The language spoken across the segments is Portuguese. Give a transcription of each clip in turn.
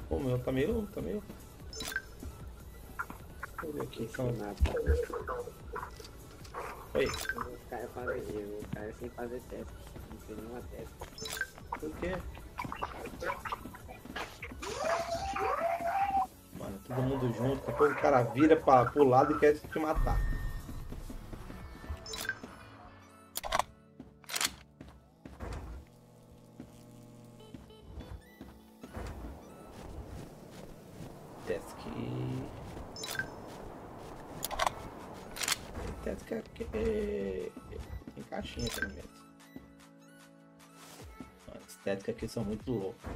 O meu tá meio. Deixa eu ver aqui. Então. Oi. O cara sem fazer teste. Não tem nenhuma teste. Por quê? Mano, todo mundo junto. Daqui a pouco o cara vira pro lado e quer te matar. Task aqui. Tem caixinha pelo menos. As estéticas aqui são muito loucas.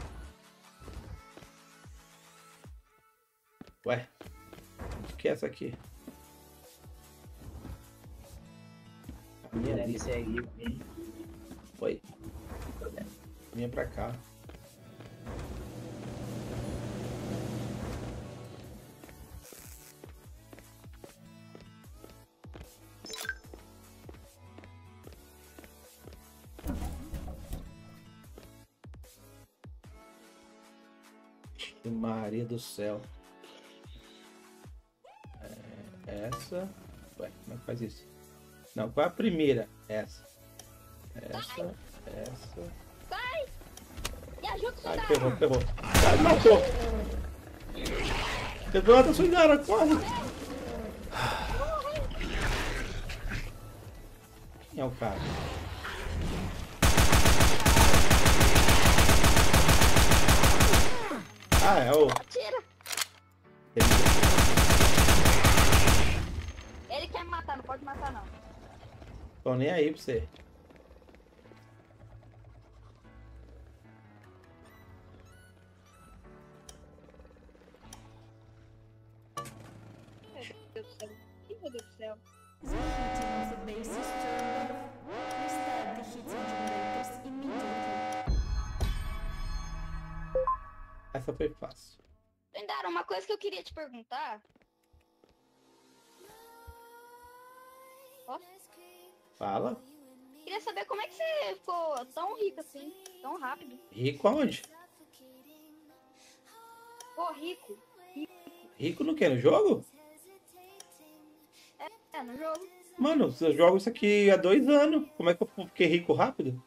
Ué, o que é essa aqui? A minha Deve ali. seguir. Oi. Vinha pra cá. Maria do céu. Essa. Ué, como é que faz isso? Não, qual é a primeira? Essa. Essa. Sai! Me ajuda, Ai, soldado! ferrou. Ai, matou! Levanta, soldado, corre! Quem é o cara? Ah, é o... Atira! Ele quer me matar, não pode matar não. Tô nem aí pra você. Meu Deus do céu. Ih, meu Deus do céu. The heating of the base is turned off. Restart the heating generators immediately. Essa foi fácil. Tendara, uma coisa que eu queria te perguntar. Posso? Fala. Queria saber como é que você ficou tão rico assim, tão rápido. Rico aonde? Ficou rico. Rico no quê? No jogo? É, no jogo. Mano, eu jogo isso aqui há 2 anos. Como é que eu fiquei rico rápido?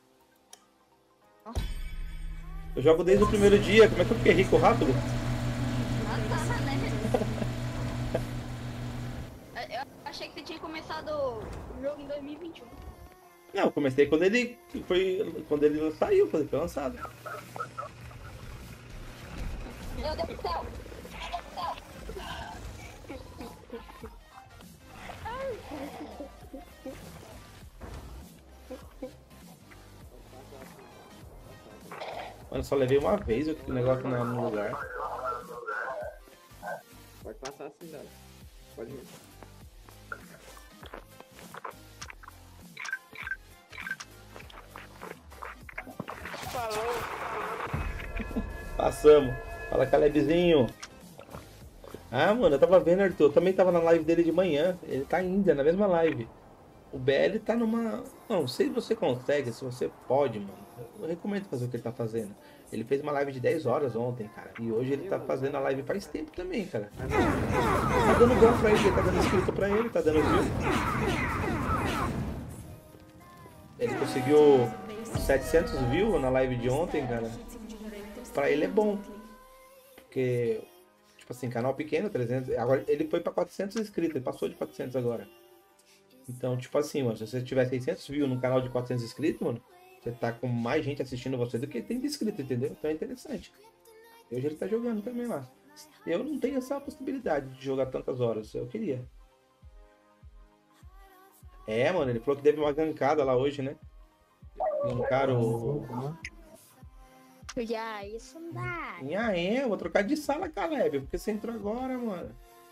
Eu jogo desde o primeiro dia. Como é que eu fiquei rico rápido? Ah, tá, né? Eu achei que você tinha começado o jogo em 2021. Não, eu comecei quando ele saiu, quando ele foi lançado. Meu Deus do céu! Mano, eu só levei uma vez o negócio no lugar. Pode passar assim, Dado. Pode ir. Passamos. Fala, Calebzinho. Ah, mano, eu tava vendo, Arthur. Eu também tava na live dele de manhã. Ele tá ainda na mesma live. O BL tá numa... Não sei se você consegue, se você pode, mano. Eu recomendo fazer o que ele tá fazendo. Ele fez uma live de 10 horas ontem, cara. E hoje ele tá fazendo a live faz tempo também, cara. Tá dando bom pra ele, tá dando inscrito pra ele, tá dando view. Ele conseguiu 700 views na live de ontem, cara. Pra ele é bom. Porque, tipo assim, canal pequeno, 300... Agora ele foi pra 400 inscritos, ele passou de 400 agora. Então, tipo assim, mano, se você tiver 600 views num canal de 400 inscritos, mano, você tá com mais gente assistindo você do que tem de inscrito, entendeu? Então é interessante. E hoje ele tá jogando também lá. Eu não tenho essa possibilidade de jogar tantas horas, eu queria. É, mano, ele falou que teve uma gankada lá hoje, né? Gankaram o... Já, isso não dá. E aí, eu vou trocar de sala, Caleb, porque você entrou agora, mano.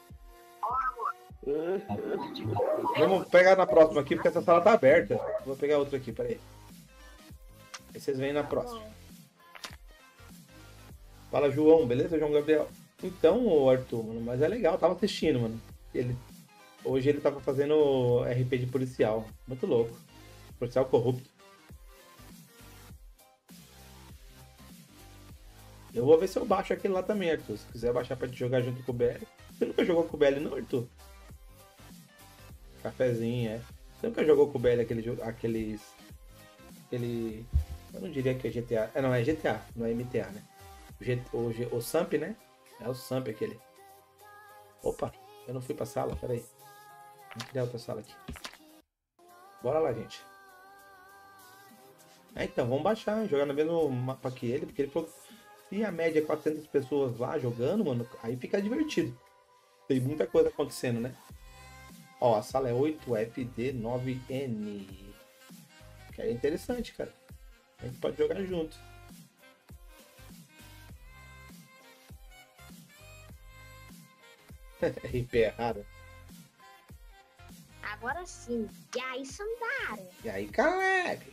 Vamos pegar na próxima aqui, porque essa sala tá aberta. Vou pegar outra aqui, peraí. Aí vocês vêm na próxima. Fala, João, beleza? João Gabriel. Então, ô Arthur, mano, mas é legal, eu tava assistindo, mano. Hoje ele tava fazendo RP de policial. Muito louco. Policial corrupto. Eu vou ver se eu baixo aquele lá também, Arthur. Se quiser baixar pra te jogar junto com o BL. Você nunca jogou com o BL não, Arthur? Cafezinho, é. Você nunca jogou com o BL aquele jogo, aqueles... Aquele... Eu não diria que é GTA. É, não, é GTA, não é MTA, né? O Samp, né? É o Samp aquele. Opa, eu não fui pra sala, peraí. Vamos criar outra sala aqui. Bora lá, gente. Então, vamos baixar, jogar no mesmo mapa que ele, porque ele falou que se a média é 400 pessoas lá jogando, mano, aí fica divertido. Tem muita coisa acontecendo, né? Ó, a sala é 8FD9N. Que é interessante, cara. A gente pode jogar junto. RP errado. Agora sim. E aí, Sandara? E aí, Caleb?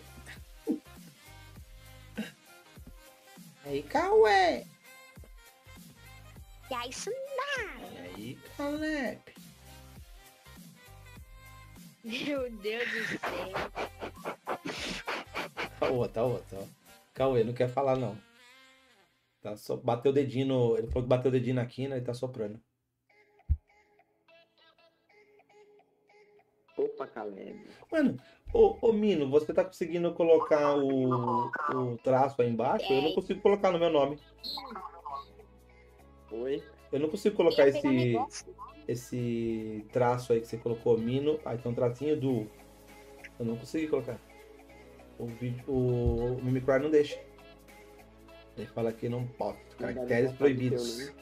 E aí, Cauê? E aí, Sandara? E aí, Caleb? Meu Deus do céu. Tá outra. Cauê, não quer falar, não. Tá só... Bateu o dedinho no... Ele falou que bateu o dedinho na quina e tá soprando. Opa, Caleb. Mano, ô Mino, você tá conseguindo colocar o traço aí embaixo? Eu não consigo colocar no meu nome. Oi? Eu não consigo colocar Ia pegar um negócio. esse traço aí que você colocou, Mino. Aí tem um tracinho do... Eu não consegui colocar. O Mimicry não deixa. Ele fala que não pode. Caracteres proibidos.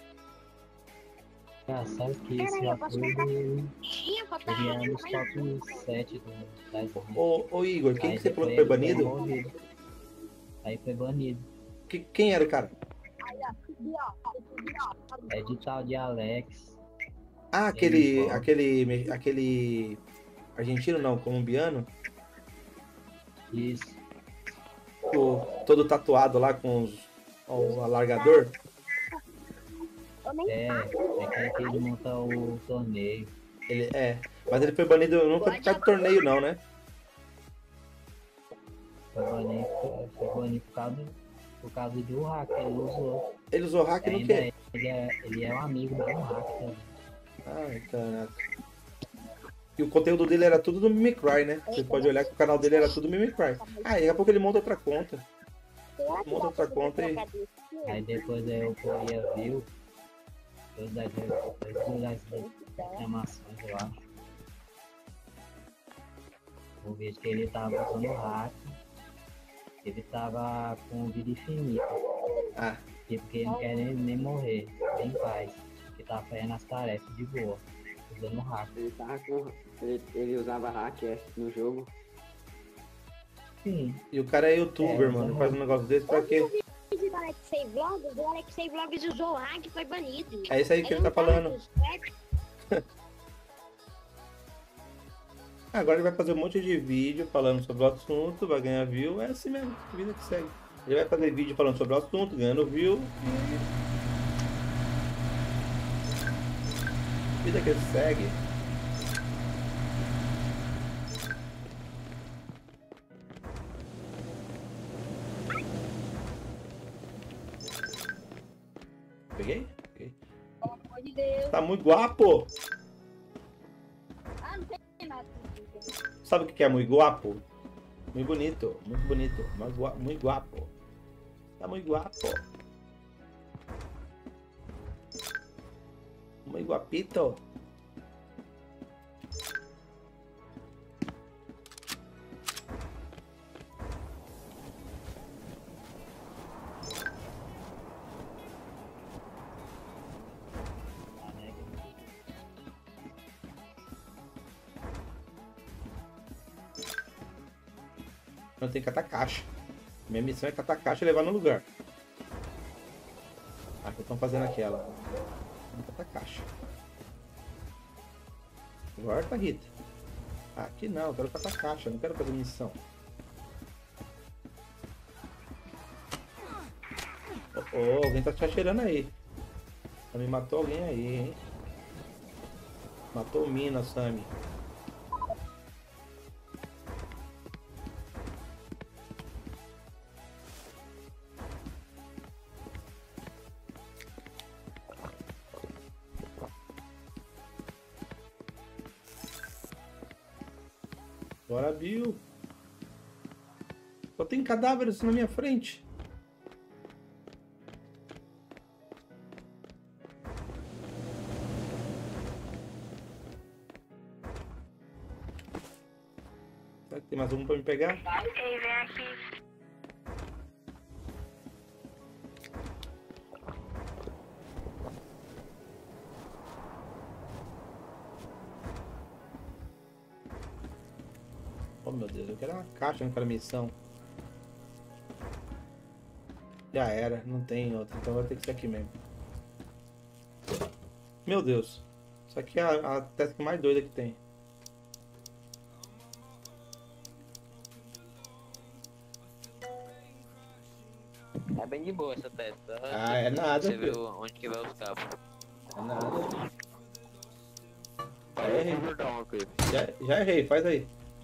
Engraçado que esse Peraí, eu ator posso ele Tinha pra ele é dar nos top 7 da Steam. Ô Igor, quem Aí que você falou que depois foi ele banido? removido. Aí foi banido. Quem era o cara? É de tal de Alex. Ah, Ele aquele argentino não, colombiano, Isso. todo tatuado lá com o alargador. É aquele que ele monta o torneio. Mas ele foi banido nunca por causa do torneio não, né? Foi banido por causa do hack, ele usou. Ele usou hack no Ainda quê? ele é um amigo do hack também. Ai, caraca. E o conteúdo dele era tudo do Mimicry, né? Você pode olhar que o canal dele era tudo Mimicry. Ah, e daqui a pouco ele monta outra conta. Monta outra conta e... Aí depois eu corria viu todas as reclamações, eu acho. O vídeo que ele tava usando o hack, ele tava com vida infinita. Ah, Porque ele não quer nem morrer, bem em paz. Ele tava fazendo as tarefas de boa, usando o hack. Ele tava com. Ele usava hack no jogo. Sim, e o cara é youtuber, mano. Faz um negócio desse pra quê? do Alexei Vlogs, o Alexei Vlogs usou o hack e foi banido. É isso aí que ele tá falando. Agora ele vai fazer um monte de vídeo falando sobre o assunto, vai ganhar view. É assim mesmo, vida que segue. Ele vai fazer vídeo falando sobre o assunto, ganhando view. Vida que segue. Peguei? Peguei. Pelo amor de Deus. Tá muito guapo! Ah, não tem nada. Sabe o que é muito guapo? Muito bonito, muito guapo. Tá muito guapo. Muito guapito. Não tem que catar caixa. Minha missão é catar caixa e levar no lugar. Ah, que estão fazendo aquela. Vamos catar caixa. Corta, Rita. Aqui não, eu quero catar caixa, não quero fazer missão. Oh, alguém tá te atirando aí. Me matou alguém aí, hein? Matou o Mina, Sammy. Bora, Bill. Só tem cadáveres na minha frente. Será que tem mais um pra me pegar? Ok, vem aqui. Oh meu Deus, eu quero uma caixa naquela missão. Já era, não tem outra, então vai ter que ser aqui mesmo. Meu Deus, isso aqui é a task mais doida que tem. É bem de boa essa testa. Ah, é nada, Você filho. viu onde que vai os cabos. É nada. Já errei. Perdão, aqui. Já errei, faz aí.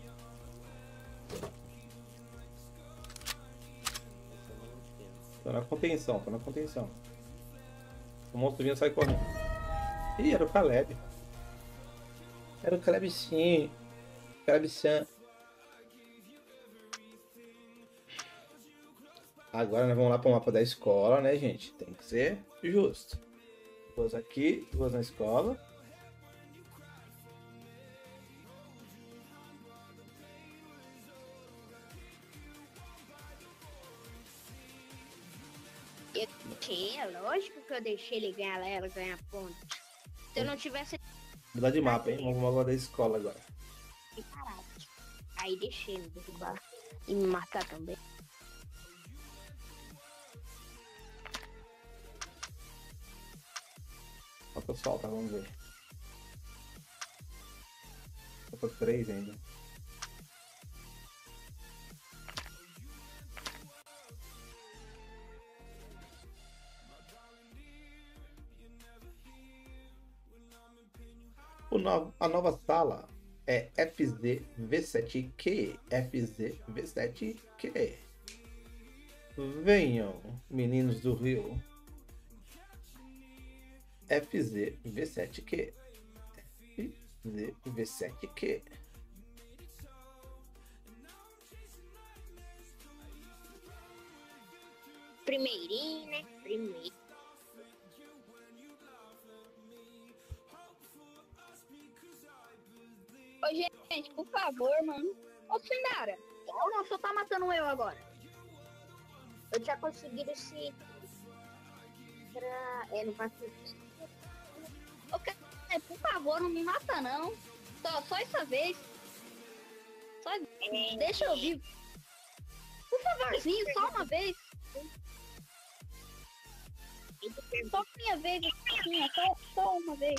Tô na contenção, tô na contenção. O monstro vinha sai correndo. Ih, era o Caleb. Era o Caleb sim. Caleb Sam. Agora nós vamos lá pro mapa da escola, né, gente? Tem que ser justo. Duas aqui, duas na escola. É lógico que eu deixei ele ganhar ela, ganhar ponto. Se eu não tivesse Mudar de mapa, hein? Vamos pro mapa da escola agora. parado. Aí deixei ele derrubar e me matar também. Falta solta, vamos ver. Falta 3 ainda. A nova sala é FZ-V7Q. FZ-V7Q. Venham, meninos do Rio. FZ-V7Q. FZ-V7Q. Primeirinho, né? Primeiro. Ô, gente, por favor, mano. Ô, Sinara. Ou não, só tá matando eu agora. Eu tinha conseguido esse... não vai ser... Ok, por favor, não me mata, não. Só essa vez. Só... Deixa eu vivo. Por favorzinho, só uma vez. Só minha vez, assim, só uma vez.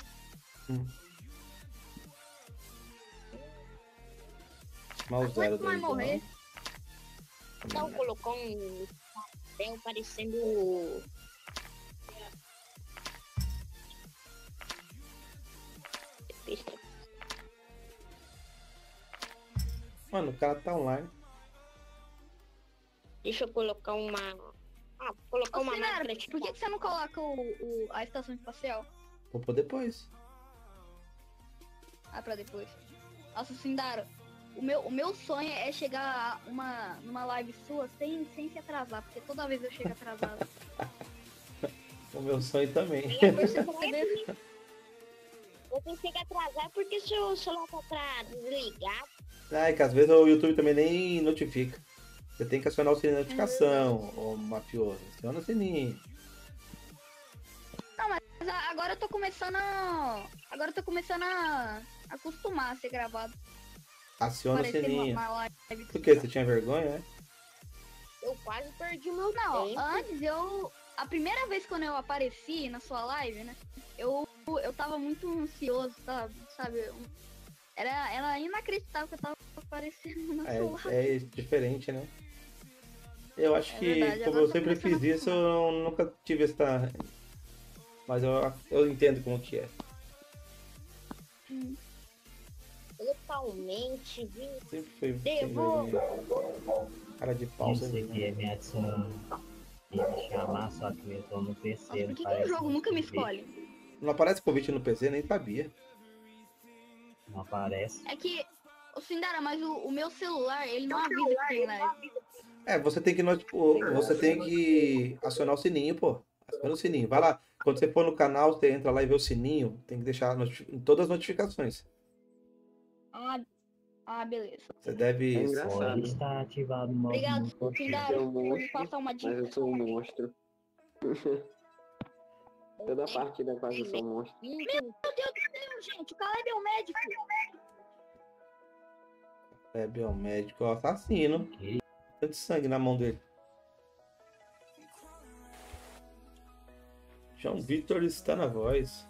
Mal Como é zero que vai dois, morrer? não. Então colocou um papel parecendo... Mano, o cara tá online. Deixa eu colocar uma... colocar uma Sinara, máquina de por que você não coloca a estação espacial? Vou pôr depois. Ah, pra depois. Nossa, Sindara, o meu sonho é chegar numa live sua sem se atrasar, porque toda vez eu chego atrasado. O meu sonho também. Eu pensei que atrasar porque seu celular tá pra desligar. Ah, é que às vezes o YouTube também nem notifica. Você tem que acionar o sininho de notificação, ô mafioso. Aciona o sininho. Não, mas agora eu tô começando a acostumar a ser gravado. Aciona o Aparecer sininho. numa live. Por quê? Você tinha vergonha, né? Eu quase perdi o meu Não, tempo. antes a primeira vez quando eu apareci na sua live, né? Eu tava muito ansioso, sabe? Era inacreditável que eu tava aparecendo na sua live. É diferente, né? Eu acho É que, verdade, como agora eu tô sempre começando fiz a isso, eu nunca tive essa. Mas eu entendo como que é. Totalmente, viu? Sempre foi sem Devolve. vergonha. Cara de pau, Você sem queria vergonha. me adicionar e me chamar, só que eu tô no PC. Nossa, por não que o parece jogo no nunca me PC. escolhe? Não aparece convite no PC, nem sabia. Não aparece. É que Ô, Sindara, mas o meu celular, ele não avisa que tem live. Você tem que você tem que acionar o sininho, pô. Aciona o sininho. Vai lá. Quando você for no canal, você entra lá e vê o sininho. Tem que deixar todas as notificações. Beleza. Você deve. É engraçado. Está ativado o modo Obrigado, muito Sindara. Eu sou um Vou monstro, passar uma mas dica. eu sou um monstro. Toda partida quase eu sou um monstro. Meu Deus do céu, gente. O Caleb é um médico. É biomédico, ó, assassino. Tanto sangue na mão dele. João Vitor está na voz.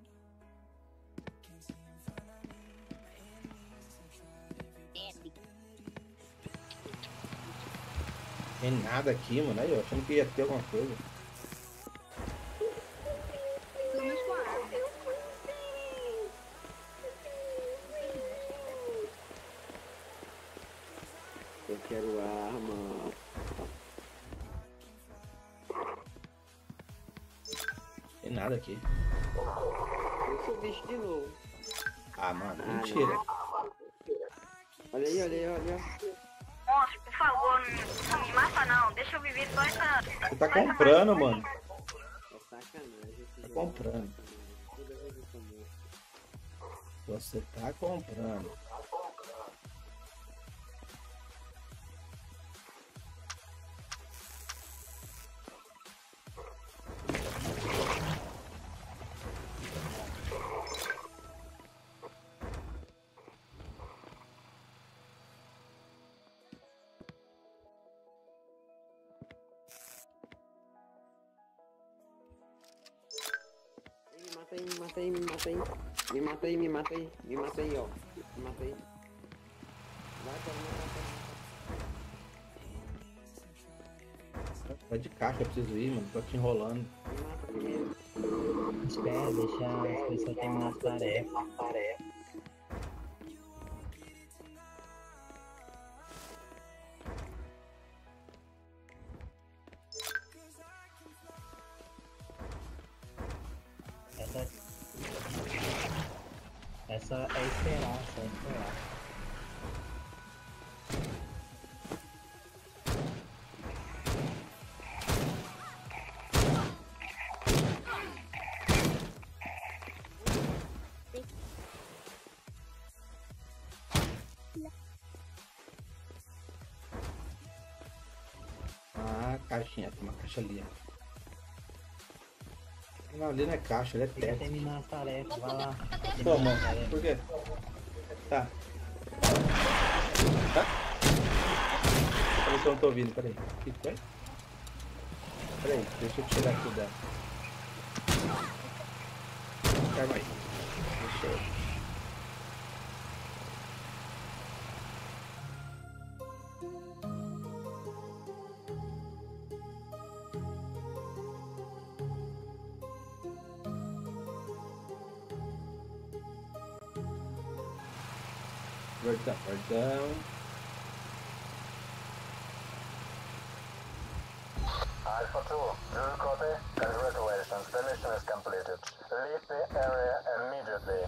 Tem nada aqui, mano. Aí, ó, achando que ia ter alguma coisa. Pelo menos com a arma. Eu quero arma. Tem nada aqui. Eu sou bicho de novo. Ah, mano, Ah, mentira. Olha aí, olha aí, olha aí. Monstro, por favor, não me mata não. Deixa eu viver só essa... Você tá comprando, mano. É sacanagem. Tá comprando. Toda vez eu sou monstro. Você tá comprando. Me mata aí, me mata aí, me mata aí. Me mata aí, me mata aí, me mata aí, ó. Me mata aí. Vai, pode matar. Vai de caixa, eu preciso ir, mano. Tô te enrolando. Me mata primeiro. Espera, deixa as pessoas terminar as tarefas. Essa é esperar, só esperar. Ah, caixinha. Tem uma caixa ali, ó. Não, ali não é caixa, ali é Tem que teto. terminar as tarefas, vai lá. Toma. Por quê? Tá. Tá? Peraí que eu não tô ouvindo, peraí. O que foi? Peraí, deixa eu tirar aqui da... Calma aí. Deixa eu... Perdão. Alpha 2, do you copy? Congratulations, the mission is completed. Leave the area immediately.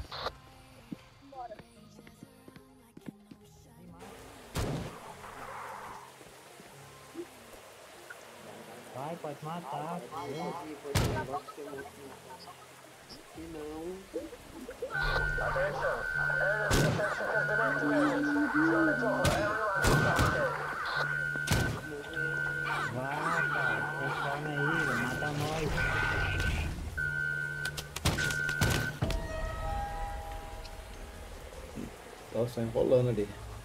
Vai, pode matar. Pode ir, agora que você monstro. Se não... Attention, area protection has been activated. Surely Toho, everyone is targeted. Vai, cara, transforma aí, vai matar nós. Nossa, enrolando ali.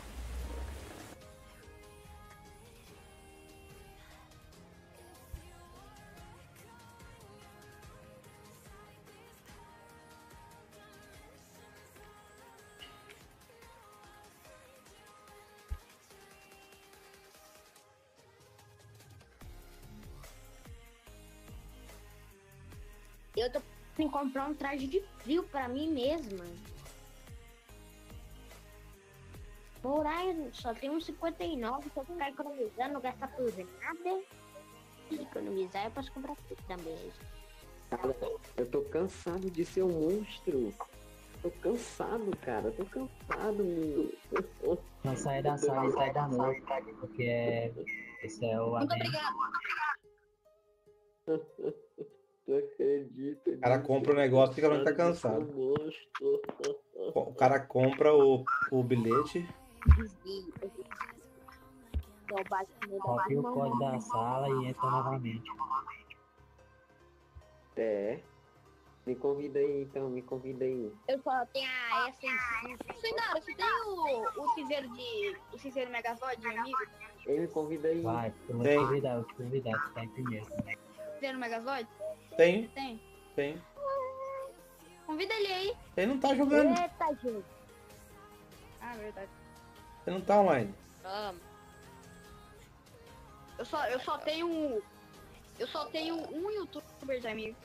Eu tô pensando em comprar um traje de frio pra mim mesma. Morar só tem uns 59, se eu ficar economizando, não gastar por nada. Se economizar, eu posso comprar tudo também. Cara, eu tô cansado de ser um monstro. Tô cansado, cara. Tô cansado, meu. Não sai da sala e sai da noite, porque esse é o Muito adendo. obrigado. Não acredito. O cara compra o negócio e fica falando que tá cansado. O cara compra o bilhete. Desvio. Então, bate no Copia o código da sala e entra novamente. É. Me convida aí, então. Me convida aí. Eu só tenho a S6. Sindara, você tem o cinzeiro Megazord de amigo? Ele me convida aí. Vai, eu Tem. vou te convidar, tu tá em primeiro. Cinzeiro Megazord? Tem, Tem. tem. Convida ele aí. Ele não tá jogando. Eita, gente. Ah, verdade. Ele não tá online. Eu só tenho um youtuber de amigo.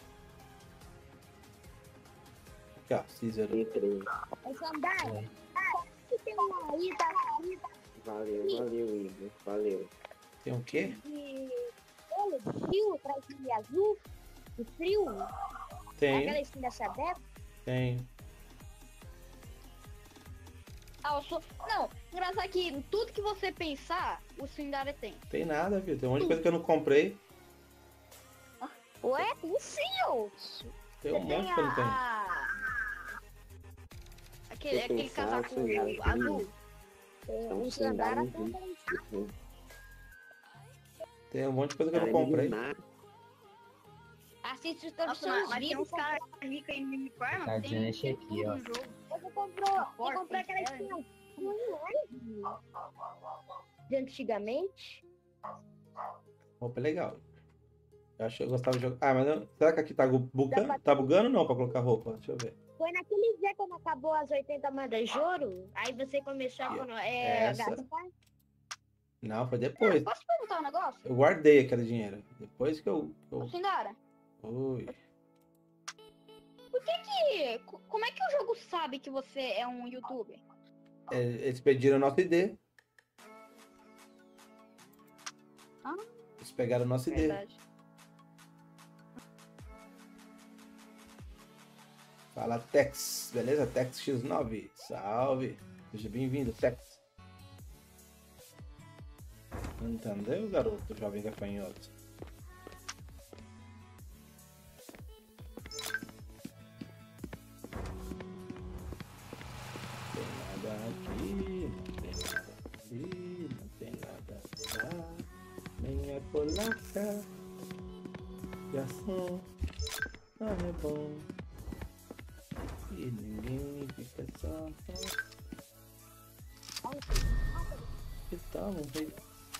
Aqui, ó. Cícero. Entrei. Esse andar. Foi. Que tem uma ida Valeu, Igor. Valeu. Tem o quê? de frio, atrás de azul. De frio. Tem, Aquela skin da Sabeco. tem. Ah, eu sou. Não, engraçado que tudo que você pensar, o Sindara tem. Tem nada, viu? Tem um monte de coisa que eu não comprei. Ué, tem sim, ô. Tem um monte que eu não tenho. Aquele pensar, casaco Sindara, tem azul. Então, Um sem dar Sandara um tem vídeo. Tem um monte de coisa que eu não comprei. Assiste os Nossa, seus mas tem vídeos. uns caras ricos aí me farma. Tá Tem dizendo esse aqui, tudo ó. no jogo. Você comprou Forte, aquela é. skin de antigamente. Roupa é legal. Eu acho que eu gostava de jogar. Ah, mas não... será que aqui tá bugando? Tá bugando ou não pra colocar roupa? Deixa eu ver. Foi naquele dia quando acabou as 80 moedas de ouro. Aí você começou a Essa? gastar. Não, foi depois. Posso perguntar um negócio? Eu guardei aquele dinheiro. Depois que eu... Ô, Sindara, Ui. como é que o jogo sabe que você é um youtuber? Eles pediram o nosso ID. Ah. Eles pegaram o nosso ID. Verdade. Fala Tex, beleza? Tex X9. Salve. Seja bem-vindo, Tex. Entendeu, garoto? Jovem gafanhoto. Tem nada aqui, não tem nada lá. Nem é polaca. E assim, não é bom. E ninguém fica só. Que tal, não sei.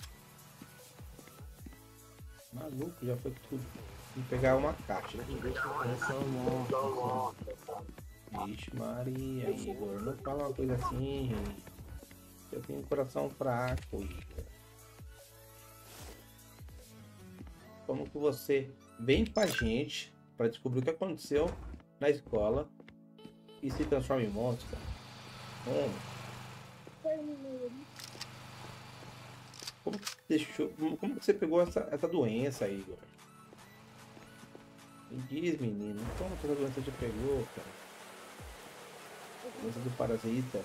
Maluco, já foi tudo. Vou pegar uma caixa. Eu sou monstro. Vixe Maria, Igor, não fala uma coisa assim, rei. Eu tenho um coração fraco, Igor. Como que você vem com a gente para descobrir o que aconteceu na escola e se transforma em monstro? Como que deixou? Como que você pegou essa doença, Igor? Me diz, menino, como que essa doença te pegou, cara? Doença do parasita.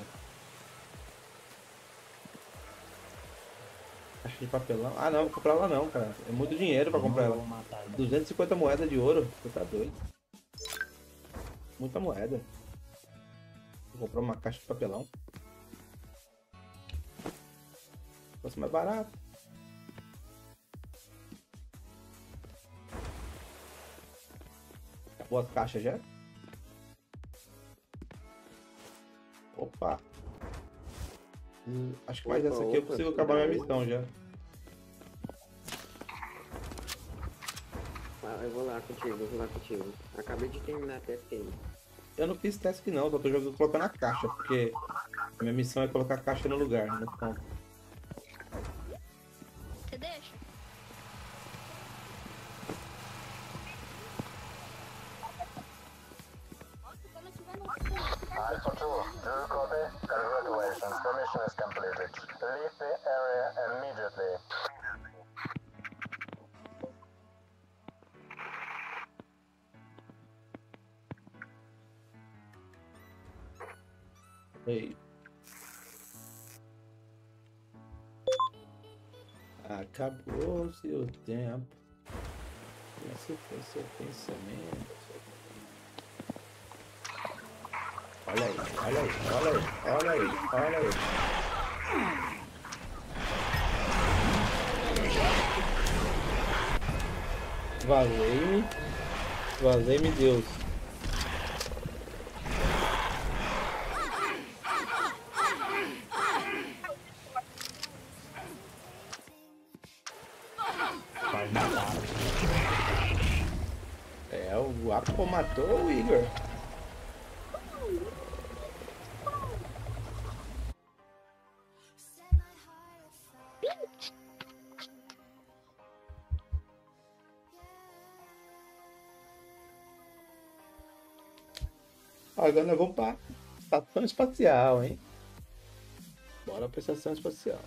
Caixa de papelão. Ah, não, vou comprar lá não, cara. É muito dinheiro pra comprar ela. Vou matar ele. 250 moedas de ouro. Você tá doido? Muita moeda. Vou comprar uma caixa de papelão. Fosse mais barato. Acabou as caixas já? Opa. Acho que mais Opa, essa aqui eu opa, consigo acabar minha daí. missão já. Eu vou lá contigo. Acabei de terminar a TFM. Eu não fiz teste não, só tô jogando colocando a caixa, porque a minha missão é colocar a caixa no lugar, no ponto. Você deixa? Nossa, quando eu tiver no... Alpha 2, do you copy? Congratulations, the mission is completed. Leave the area immediately. Ei. Acabou-se o tempo. Esse foi seu pensamento. Olha aí, olha aí, olha aí, olha aí, olha aí. Valei-me. Valei-me Deus. Quase mataram. É, o Apo matou o Igor. Agora nós vamos para estação espacial, hein? Bora pra estação espacial.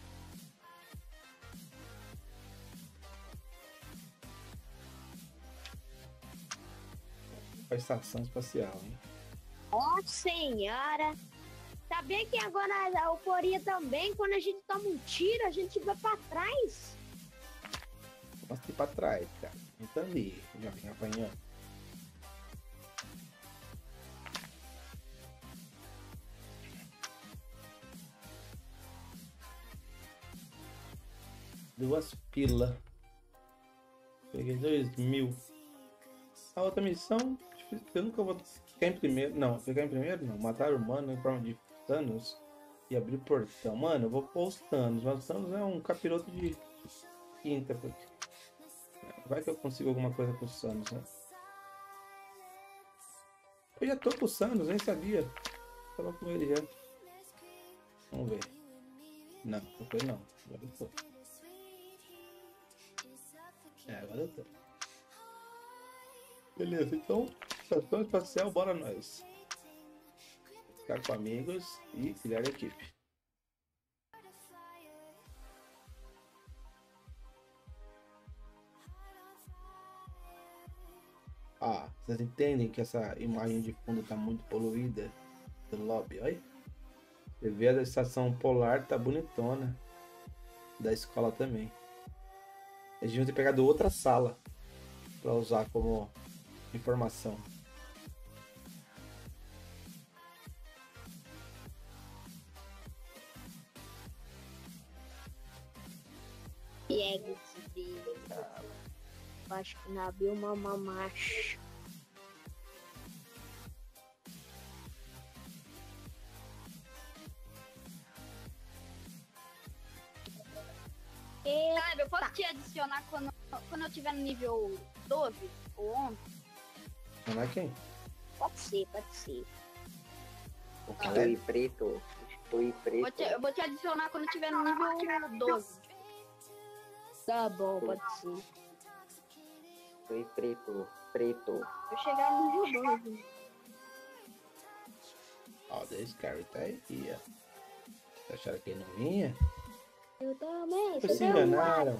Pra estação espacial, hein? Ó senhora! Sabia que agora a euforia também, quando a gente toma um tiro, a gente vai pra trás? Posso ir pra trás, cara. Então ali, já vem apanhando. Duas pilas. Peguei 2.000. A outra missão, eu nunca vou ficar em primeiro. Não, ficar em primeiro não. Matar o humano em forma de Thanos e abrir o portão. Mano, eu vou pôr os Thanos. Mas o Thanos é um capiroto de quinta. Porque... vai que eu consigo alguma coisa com os Thanos, né? Eu já tô com os Thanos, nem sabia. Tava com ele já. Vamos ver. Não, não foi não. Agora eu tô. É, agora eu tô. Beleza, então, estação espacial, bora nós. Ficar com amigos e criar equipe. Ah, vocês entendem que essa imagem de fundo tá muito poluída do lobby, olha. Você vê a estação polar, tá bonitona. Da escola também. Eles deviam ter pegado outra sala para usar como informação. Pega esse vídeo. Acho que não abriu uma mamacha. Sabe, eu posso te adicionar quando eu tiver no nível 12 ou 11? Não é quem? Pode ser, pode ser. O Estou Caleb? preto. Estou preto. Eu vou te adicionar quando eu tiver no nível 12. Tá bom, pode ser. Estou preto. Preto. Eu chegar no nível 12. Ó, esse cara tá aí, ó. Vocês acharam que ele não vinha? Eu também. Vocês se enganaram.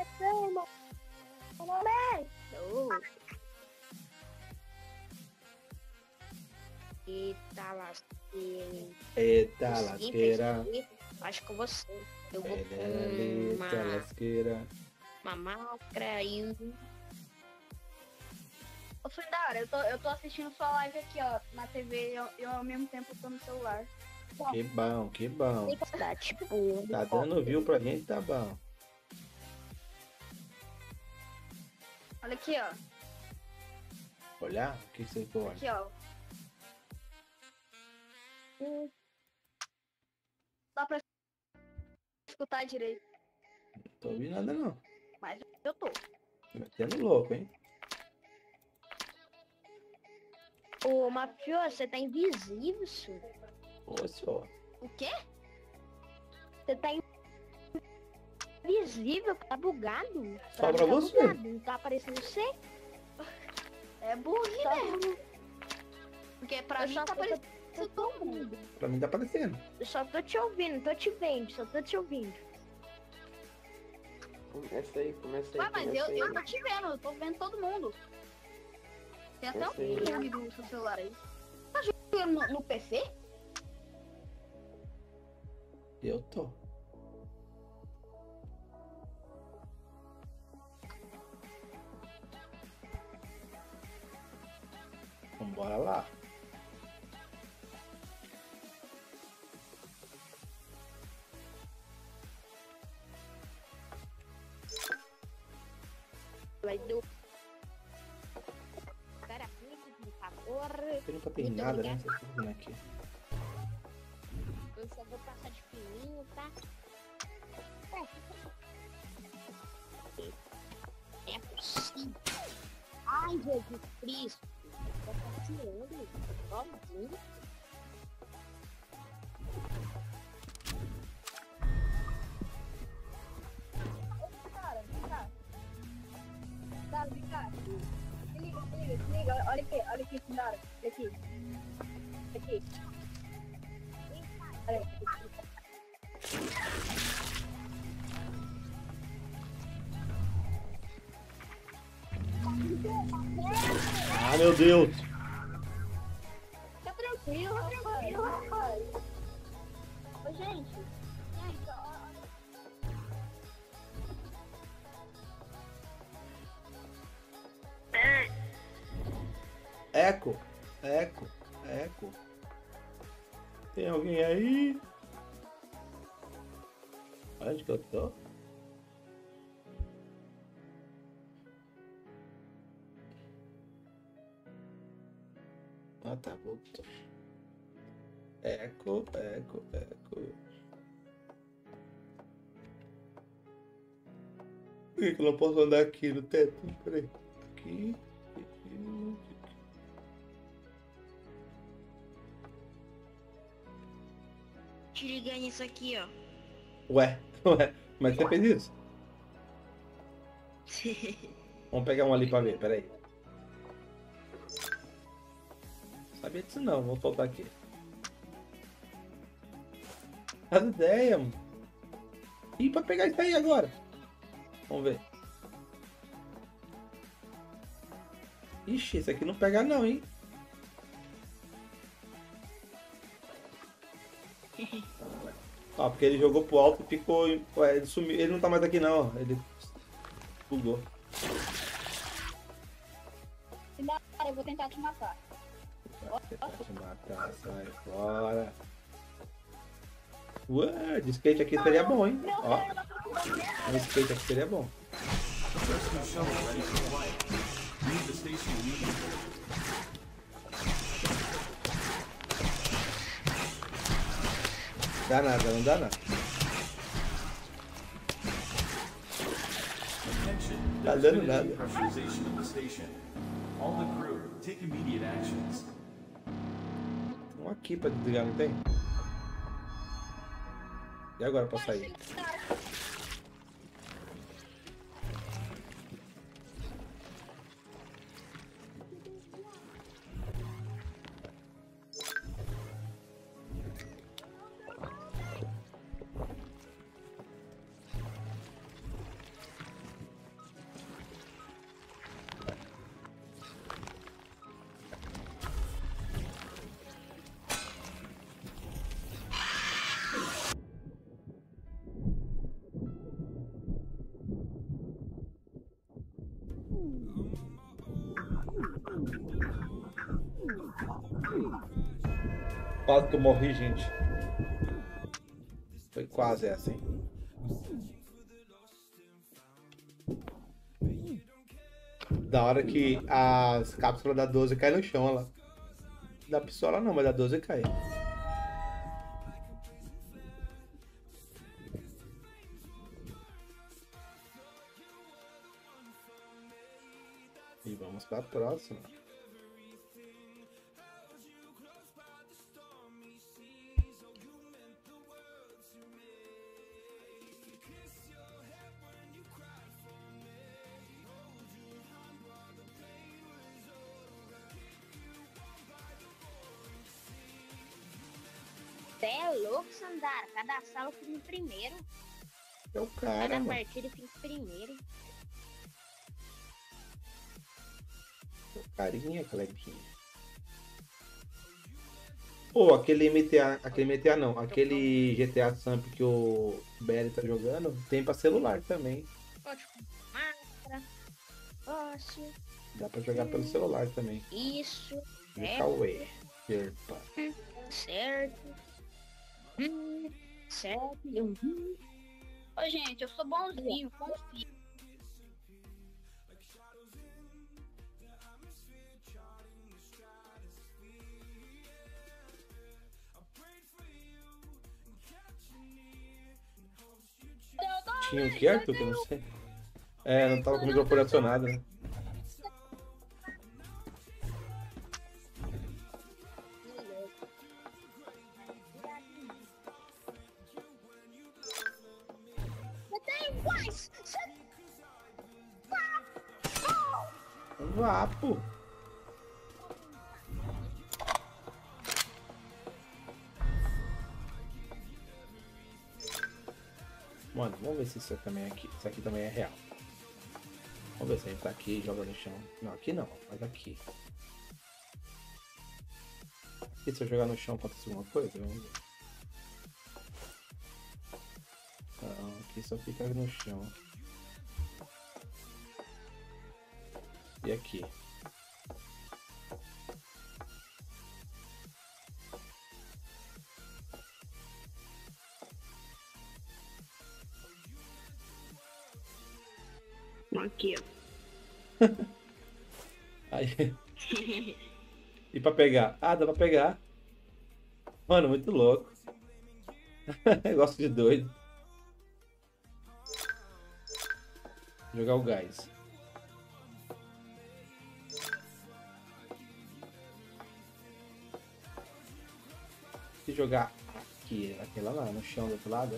Eita lasqueira. Eita, Sim, lasqueira. perfeito. Acho que você. Eu vou Eita, com lasqueira. uma máscara e um... Ô, Fundara, eu tô assistindo sua live aqui, ó, na TV e eu ao mesmo tempo tô no celular. Que bom, que bom. Tá, tipo... Tá dando view pra gente, tá bom. Olha aqui, ó. Olhar? O que você pode? Aqui, ó. Dá pra escutar direito, Não tô ouvindo nada não. mas eu tô. Tô metendo louco, hein? Ô, mafioso, você tá invisível, senhor. Ô, senhor. O quê? Você tá invisível, tá bugado. Só pra mim tá você. bugado, não tá aparecendo você? É burrinho Só mesmo. Porque pra Eu mim só tá tô- parecendo todo mundo. Pra mim tá aparecendo. Eu só tô te ouvindo, tô te vendo, só tô te ouvindo. Começa aí, começa aí. Ah, mas começa aí. eu tô te vendo, eu tô vendo todo mundo. Tem até Eu sei. um filme do seu celular aí. Tá jogando no PC? Eu tô. Vambora lá. Vai do. Pera aqui, por favor. Aqui nunca tem Muito nada, né? obrigado. Essas coisas aqui. Eu só vou passar de fininho, tá? É possível. Ai, Jesus Cristo. Tá tirando sozinho. Cara, vem cá. Se liga, se liga, se liga. Olha aqui, que da hora. Olha aqui. Aqui. Olha aqui. Ah, meu Deus! Fica tranquilo, rapaz. Ô, gente, ó. Eco, eco, eco. Tem alguém aí? Onde que eu tô? Ah, tá, voltou. Eco, eco, eco. Por que eu não posso andar aqui no teto? Peraí. Aqui. Te ligar nisso aqui, ó. Ué, ué. Como é que você fez isso? Vamos pegar um ali pra ver, peraí. Sabia disso não, vou soltar aqui. As ideias, mano. E pra pegar isso aí agora? Vamos ver. Ixi, esse aqui não pega não, hein? Ó, porque ele jogou pro alto e ficou... Ué, ele sumiu. Ele não tá mais aqui não, ó. Ele bugou. Eu vou tentar te matar. Você vai te matar, sai fora. Ué, de skate aqui seria bom, hein? Ó, um skate aqui seria bom. Dá nada, não dá nada. Tá dando nada. Um aqui pra desligar, não tem? E agora pra sair? Quase que eu morri, gente. Foi quase essa, hein? Da hora que as cápsulas da 12 caem no chão, olha lá. Da pistola não, mas da 12 cai. E vamos para a próxima. Você é louco, Sandara. Cada sala eu fiz em primeiro. É o cara, Cada mano. partida eu fiz primeiro. É o carinha, Clebinha. Pô, aquele MTA não, aquele GTA Samp que o BL tá jogando, tem pra celular também. Pode máscara. Posso. Dá pra jogar pelo celular também. Isso. Cauê. Epa. Certo. Certo. Ô, gente, eu sou bonzinho, confio. Tinha o que, Arthur? Que eu não sei. É, não tava com o microfone acionado, né? Um vapo. Mano, vamos ver se isso também é aqui. Isso aqui também é real. Vamos ver se a gente tá aqui e joga no chão. Não, aqui não, mas aqui. E se eu jogar no chão acontece alguma coisa? Vamos ver. Não, aqui só fica no chão. E aqui? Aqui, ó. Aí. E pra pegar? Ah, dá pra pegar. Mano, muito louco. Gosto de doido. Jogar o gás. Se jogar aqui, aquela lá no chão do outro lado.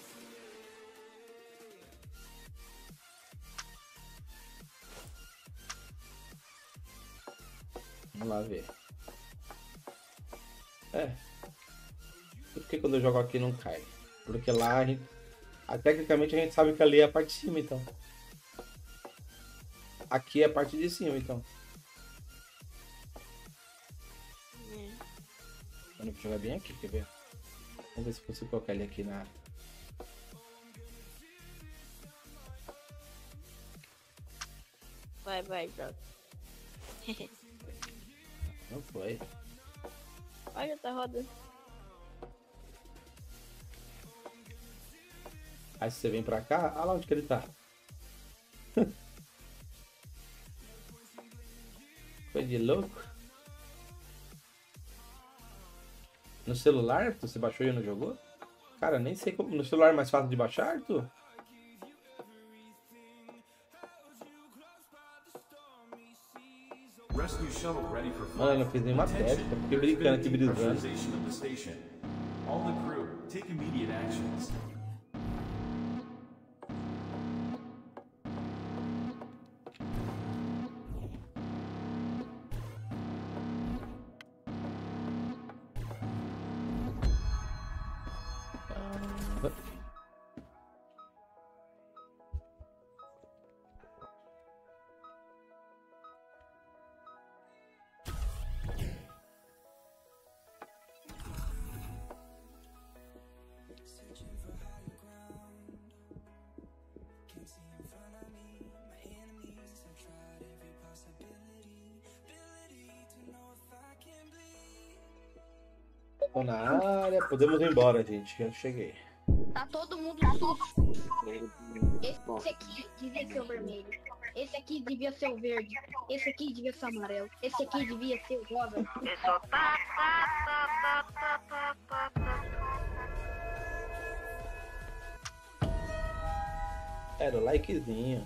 Vamos lá ver. É. Por que quando eu jogo aqui não cai? Porque lá a gente. Tecnicamente a gente sabe que ali é a parte de cima, então. Aqui é a parte de cima, então. Mano, vou jogar bem aqui, quer ver? Vamos ver se eu consigo colocar ele aqui na. Vai, joga. Não foi. Olha, tá rodando. Aí se você vem pra cá, olha lá onde que ele tá. Foi de louco. No celular, Arthur? Você baixou e não jogou? Cara, nem sei como. No celular é mais fácil de baixar, Arthur? Rescue shuttle ready for Mano, eu flight. não fiz nenhuma teste, tô Attention, there's brincando been aqui, a brisando. depressurization of the station. All the crew, take immediate actions. Tô na área, podemos ir embora, gente. Já cheguei. Tá todo mundo susto. Esse aqui devia ser o vermelho. Esse aqui devia ser o verde. Esse aqui devia ser o amarelo. Esse aqui devia ser o rosa. Era o likezinho.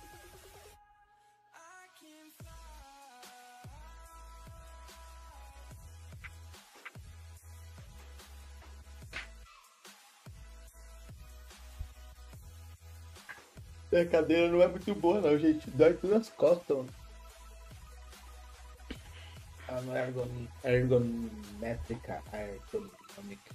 A cadeira não é muito boa não, gente. Dói tudo nas costas, mano. Ela não é ergométrica. Ergonômica.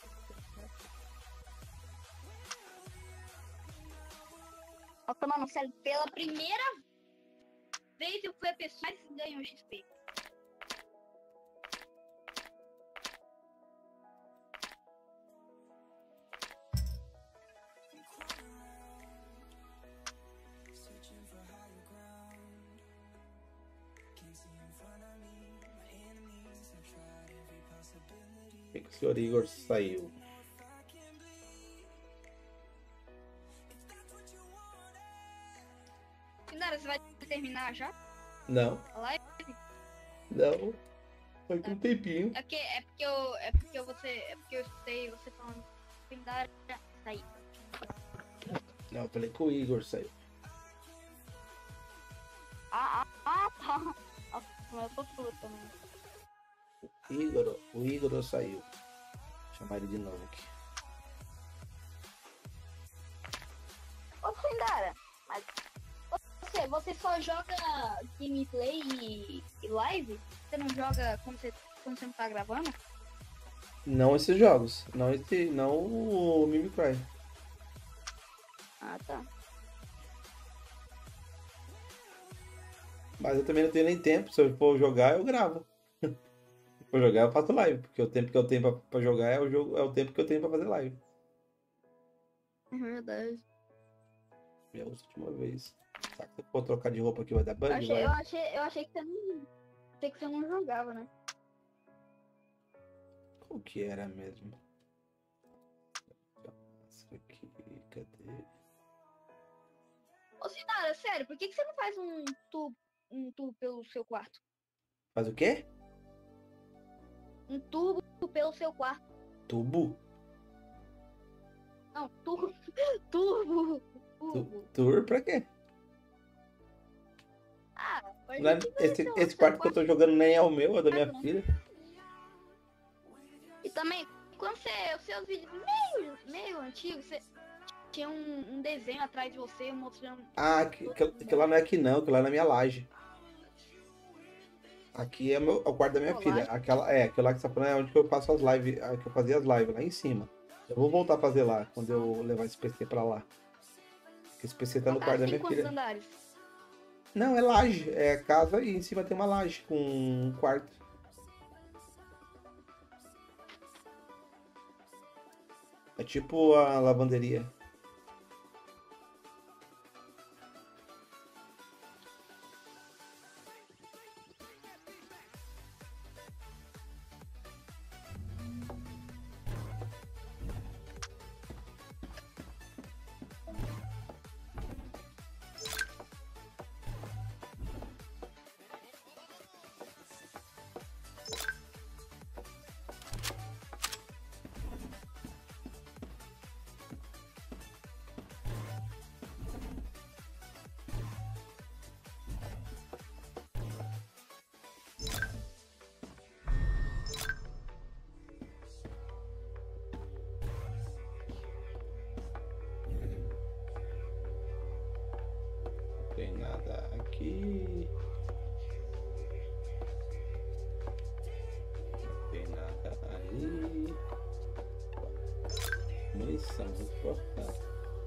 Ó, tomando sério, pela primeira vez eu fui a pessoa que ganhou XP. Senhor Igor saiu. Sindara, você vai terminar já? Não, A live? não. Foi com um tempinho. É porque eu escutei você falando Sindara sair. Não, eu falei que o Igor saiu. Tá. Nossa, mas eu tô surda também. O Igor saiu. Vou chamar ele de novo aqui. Ô, Sindara, mas você só joga gameplay e live? Você não joga quando você não tá gravando? Não esses jogos. Não o Mimicry. Ah, tá. Mas eu também não tenho nem tempo. Se eu for jogar, eu gravo. Se for jogar, eu faço live. Porque o tempo que eu tenho pra jogar é o tempo que eu tenho pra fazer live. É verdade. É a última vez. Será que se eu for trocar de roupa aqui vai dar bug? Eu achei que você não. Achei que você não jogava, né? Qual que era mesmo? Isso aqui, cadê? Ô, Sindara, sério, por que você não faz um tubo pelo seu quarto? Faz o quê? Um tubo pelo seu quarto. Tubo? Não, tubo. Tubo. Tour pra quê? Ah, pode Não é- esse quarto que eu tô jogando nem é o meu, é da minha filha. E também, quando os seus vídeos meio antigos, você tinha um desenho atrás de você mostrando. Ah, que lá não é aqui não, que lá é na minha laje. Aqui é o quarto da minha Sua filha. laje? Aquela lá que você tá falando é onde que eu faço as lives, que eu fazia as lives, lá em cima. Eu vou voltar a fazer lá, quando eu levar esse PC pra lá. Porque esse PC tá no quarto da Tem minha quantos filha. andares? Não, é laje. É casa e em cima tem uma laje com um quarto. É tipo a lavanderia. Não tem nada aqui. Não tem nada ali. Munição, muito importante.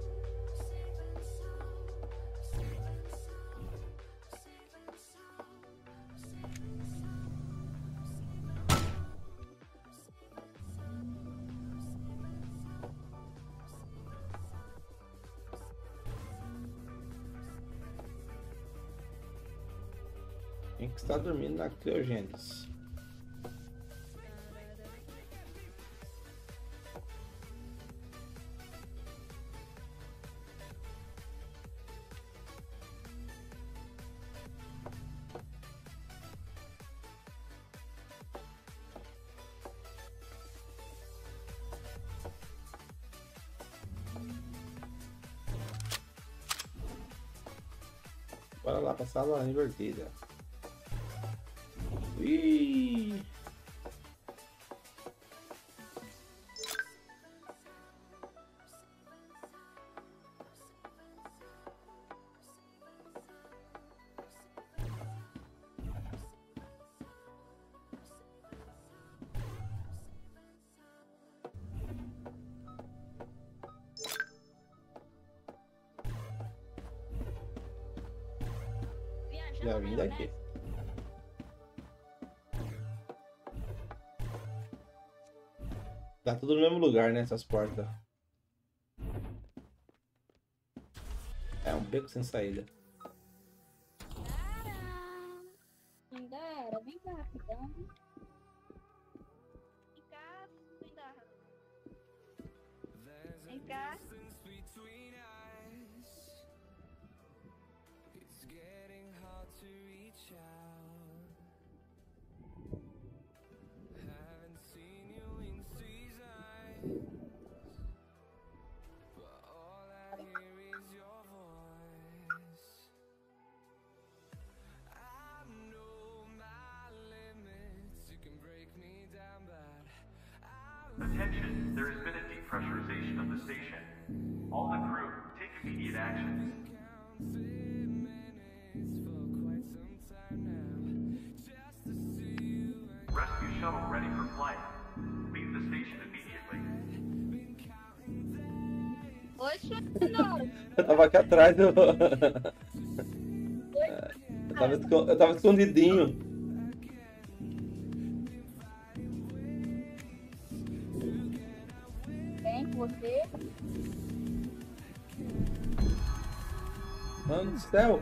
Quem que está dormindo na criogênese? Bora lá passar a invertida. Ui! Já vim daqui. Tá tudo no mesmo lugar, né? Essas portas. É um beco sem saída. Sindara, vem cá, rapidão. Vem cá, Attention, there has been a depressurization of the station. All the crew, take immediate actions. Rescue shuttle ready for flight. Leave the station immediately. Oi, senhora. Eu tava aqui atrás, eu tava escondidinho. Vem com você. Mano do céu.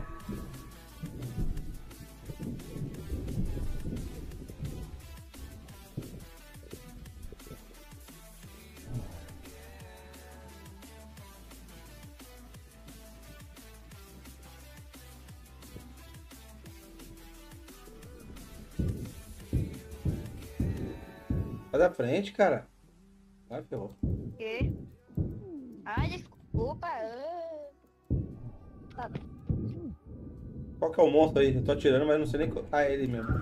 Vai da frente, cara. Vai, ferrou. O quê? Ai, desculpa. Tá. Qual que é o monstro aí? Eu tô atirando, mas não sei nem qual. Ah, é ele mesmo.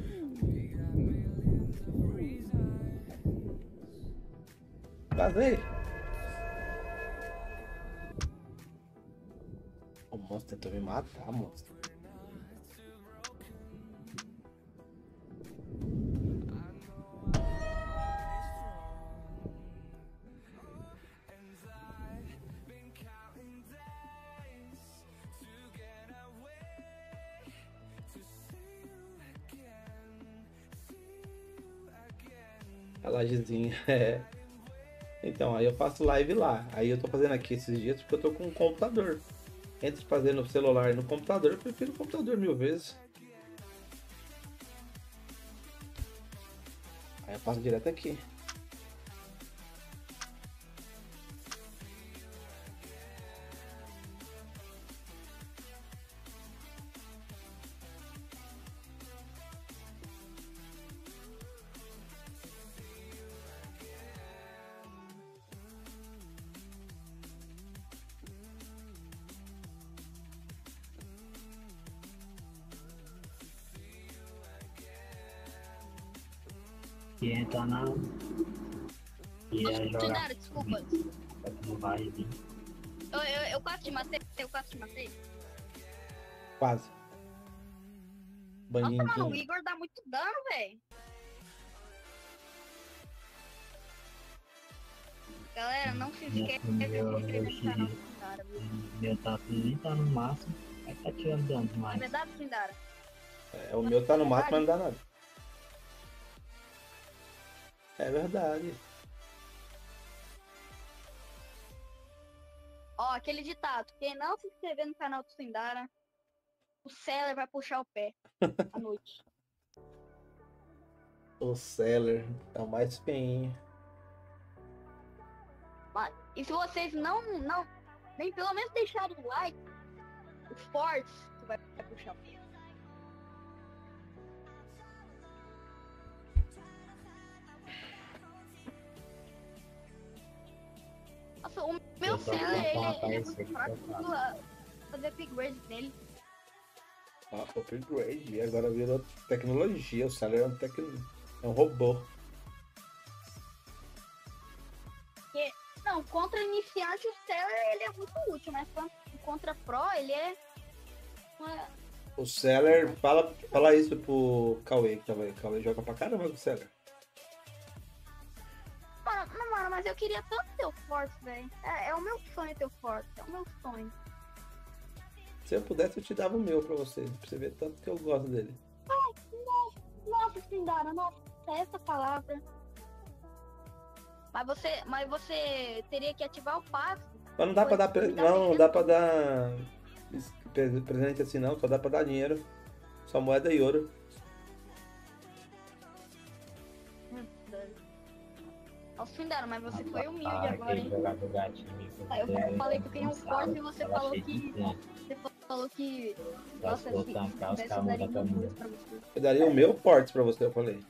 Vazei. O monstro tentou me matar, monstro. A lajezinha, é. Então, aí eu faço live lá. Aí eu tô fazendo aqui esses dias porque eu tô com um computador. Entre fazer no celular e no computador, eu prefiro o computador 1000 vezes. Aí eu passo direto aqui. E entrar na. E é jogar. Tindara, desculpa. Não vai vir. Eu quase te matei. Eu quase te matei. Quase. Nossa, mano, o Banhindinho. Igor dá muito dano, velho. Galera, não se esqueça de se inscrever no canal do Tindara, viu? Meu tatu nem tá no máximo, aí tá tirando dano É demais. verdade, Tindara? É, o meu tá no máximo, mas não dá nada. É verdade. Ó, aquele ditado. Quem não se inscrever no canal do Tindara, o Seller vai puxar o pé à noite. O Seller é o mais feinho. E se vocês nem pelo menos deixaram o like, o Fortes que vai puxar o pé. Nossa, o meu Eu tô Seller, tentando ele é aparecer muito aqui, fraco pra fazer upgrade nele. Ah, upgrade. E agora virou tecnologia. O Seller é um robô. Não, contra iniciante o Seller ele é muito útil, mas contra Pro ele é... O Seller, fala isso pro Cauê, que o Cauê joga pra caramba com o Seller. Mano, mas eu queria tanto ter o Forte, velho. É o meu sonho ter o Forte, é o meu sonho. Se eu pudesse, eu te dava o meu pra você ver tanto que eu gosto dele. Ai, nossa, Tindara, nossa, é essa palavra. Mas você teria que ativar o passe. Mas não dá pra dar, não dá pra dar presente assim não, só dá pra dar dinheiro. Só moeda e ouro. Ó, Sindaro, mas você foi humilde Ah, agora, aquele hein? jogador gatinho que Tá, eu você falei que eu queria um forte e você tava falou cheio de que. tempo. Você falou que. Só Nossa, se for se tancar, os tivesse, eu caras daria mudam uma pra coisa mim. pra você. Eu daria o meu portes pra você, eu falei.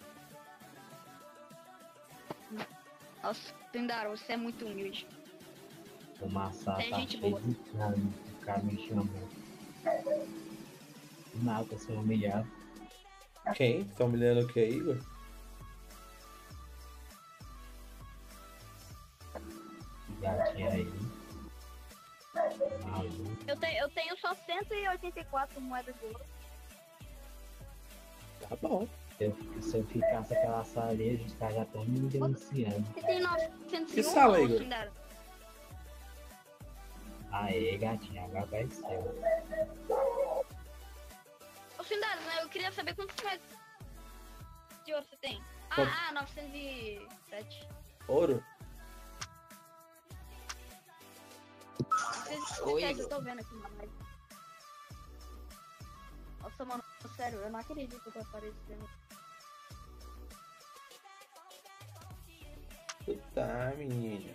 Nossa, Sindaro, você é muito humilde. O Massá Tem tá gente cheio boa. de cano, o cara me chamou. Do nada, eu sou humilhado. Quem? Tá humilhando o que, Igor? Que gatinho aí. Maluco. Eu tenho só 184 moedas de ouro. Tá bom. Se eu ficasse aquela sareja, os caras já estão me denunciando. Você tem 901, Que sala, ô, Igor? Sindaro? Aê, gatinho, agora vai ser. Ô, Sindaro, né, eu queria saber quantos moedas de ouro você tem. Quanto? 907. Ouro? 907, eu tô vendo aqui na live. Nossa, mano, sério, eu não acredito que eu tô aparecendo. Tá, menina.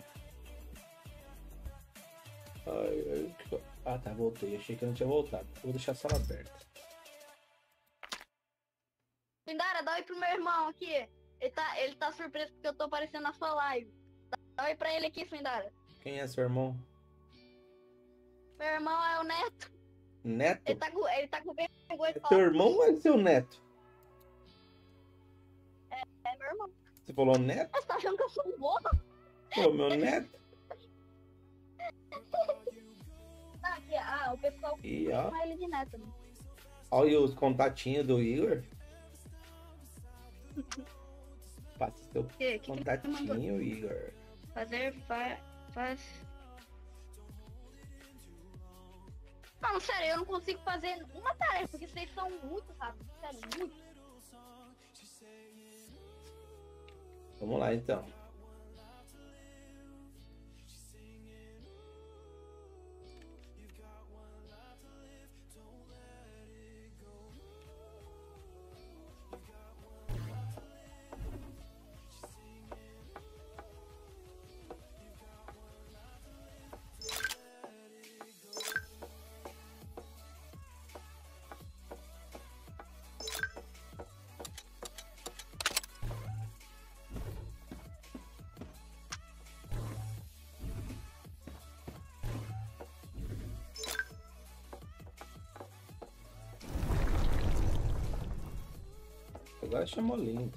Ah, tá, voltei. Achei que eu não tinha voltado. Vou deixar a sala aberta. Sindara, dá oi pro meu irmão aqui. Ele tá surpreso porque eu tô aparecendo na sua live. Dá oi pra ele aqui, Sindara. Quem é seu irmão? Meu irmão é o Neto. Neto? Ele tá com vergonha É de teu falar. irmão ou é seu neto? É meu irmão. Você falou neto? Você tá achando que eu sou um bobo? Pô, meu neto? Tá aqui, o pessoal E ó, chama ele de Neto, né? olha os contatinhos do Igor. Passa seu Que mandou? contatinho, Igor. Faz. Não, sério, eu não consigo fazer uma tarefa, porque vocês são muito rápidos, sério, muito. Vamos lá, então. Agora chamou lindo.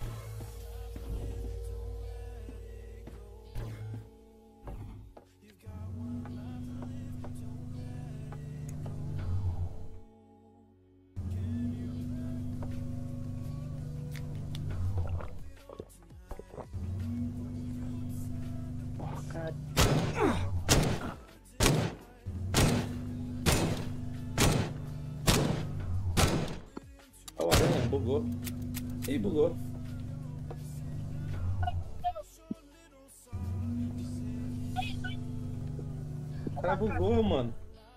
Ó, o aranha bugou. Ih, bugou. O cara bugou, mano.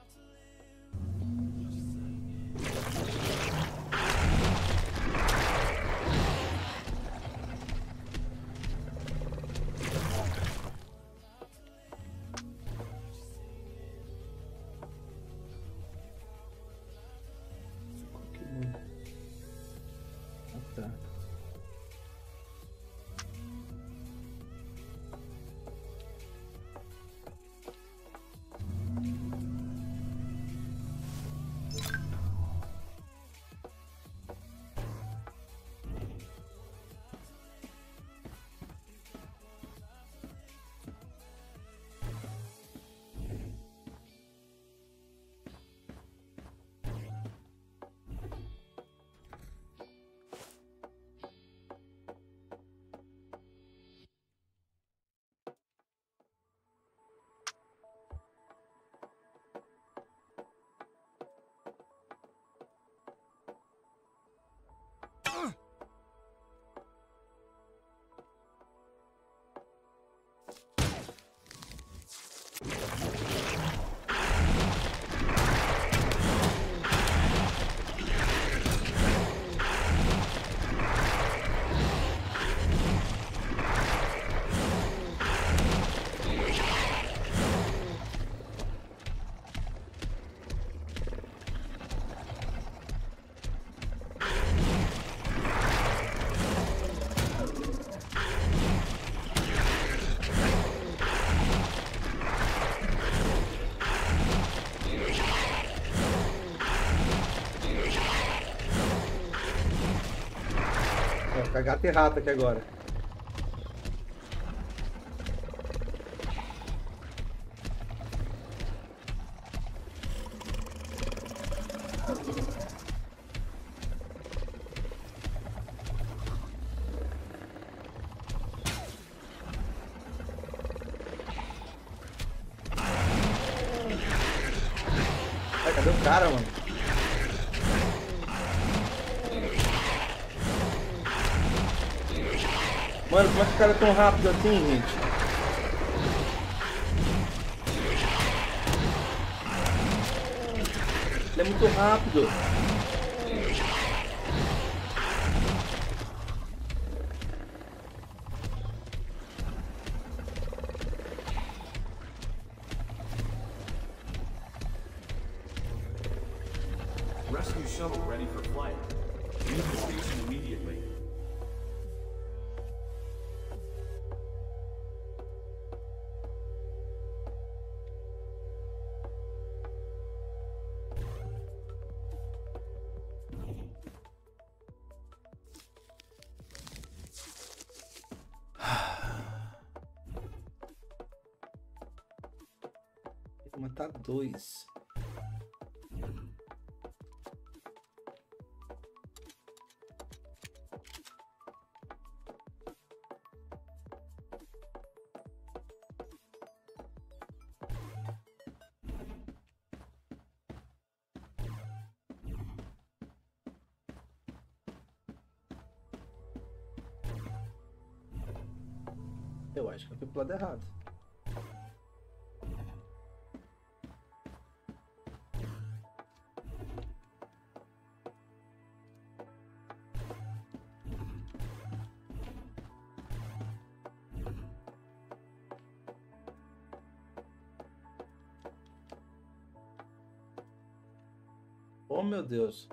Ah, tá. ficar gato e rato aqui agora. Ai, cadê o cara, mano? Mano, como é que o cara é tão rápido assim, gente? Ele é muito rápido. Rescue shuttle ready for flight. Leave the station immediately. Tem que matar 2. Eu acho que eu fui pro lado errado. Oh, meu Deus.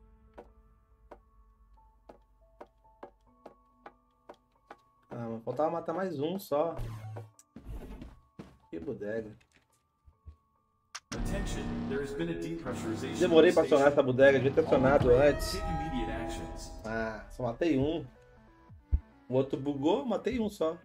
Ah, mas faltava matar mais um só. Que bodega. Attention, there has been a depressurization. Demorei of pra the acionar essa station. bodega, devia ter All acionado crew, antes. take immediate actions. Ah, só matei um. O outro bugou, matei um só.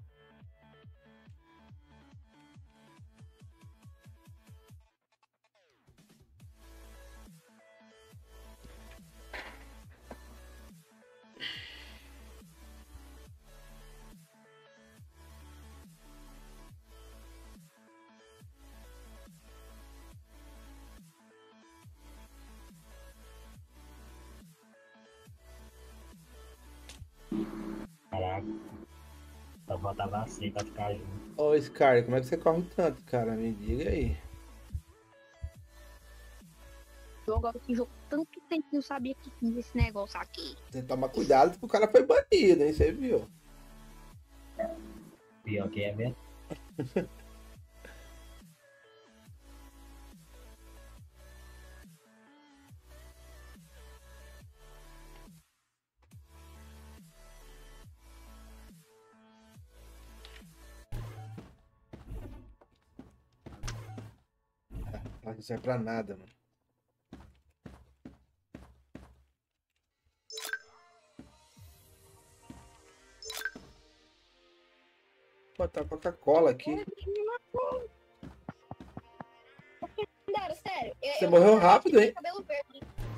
Caraca. Só faltava assim pra ficar junto. Ô, Scar, como é que você corre tanto, cara? Me diga aí. Jogo esse jogo tanto tempo que eu sabia que tinha esse negócio aqui. Você toma cuidado que o cara foi banido, hein? Você viu? Pior que é mesmo. Não serve pra nada, mano. Pô, tá Coca-Cola aqui. Sério, Você morreu rápido, hein? Cabelo verde.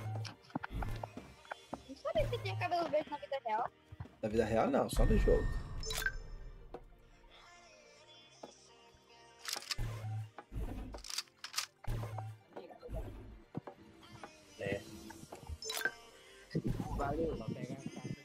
Não sabia se tinha cabelo verde na vida real. Na vida real, não. Só no jogo. É. Valeu, vou pegar a caixa.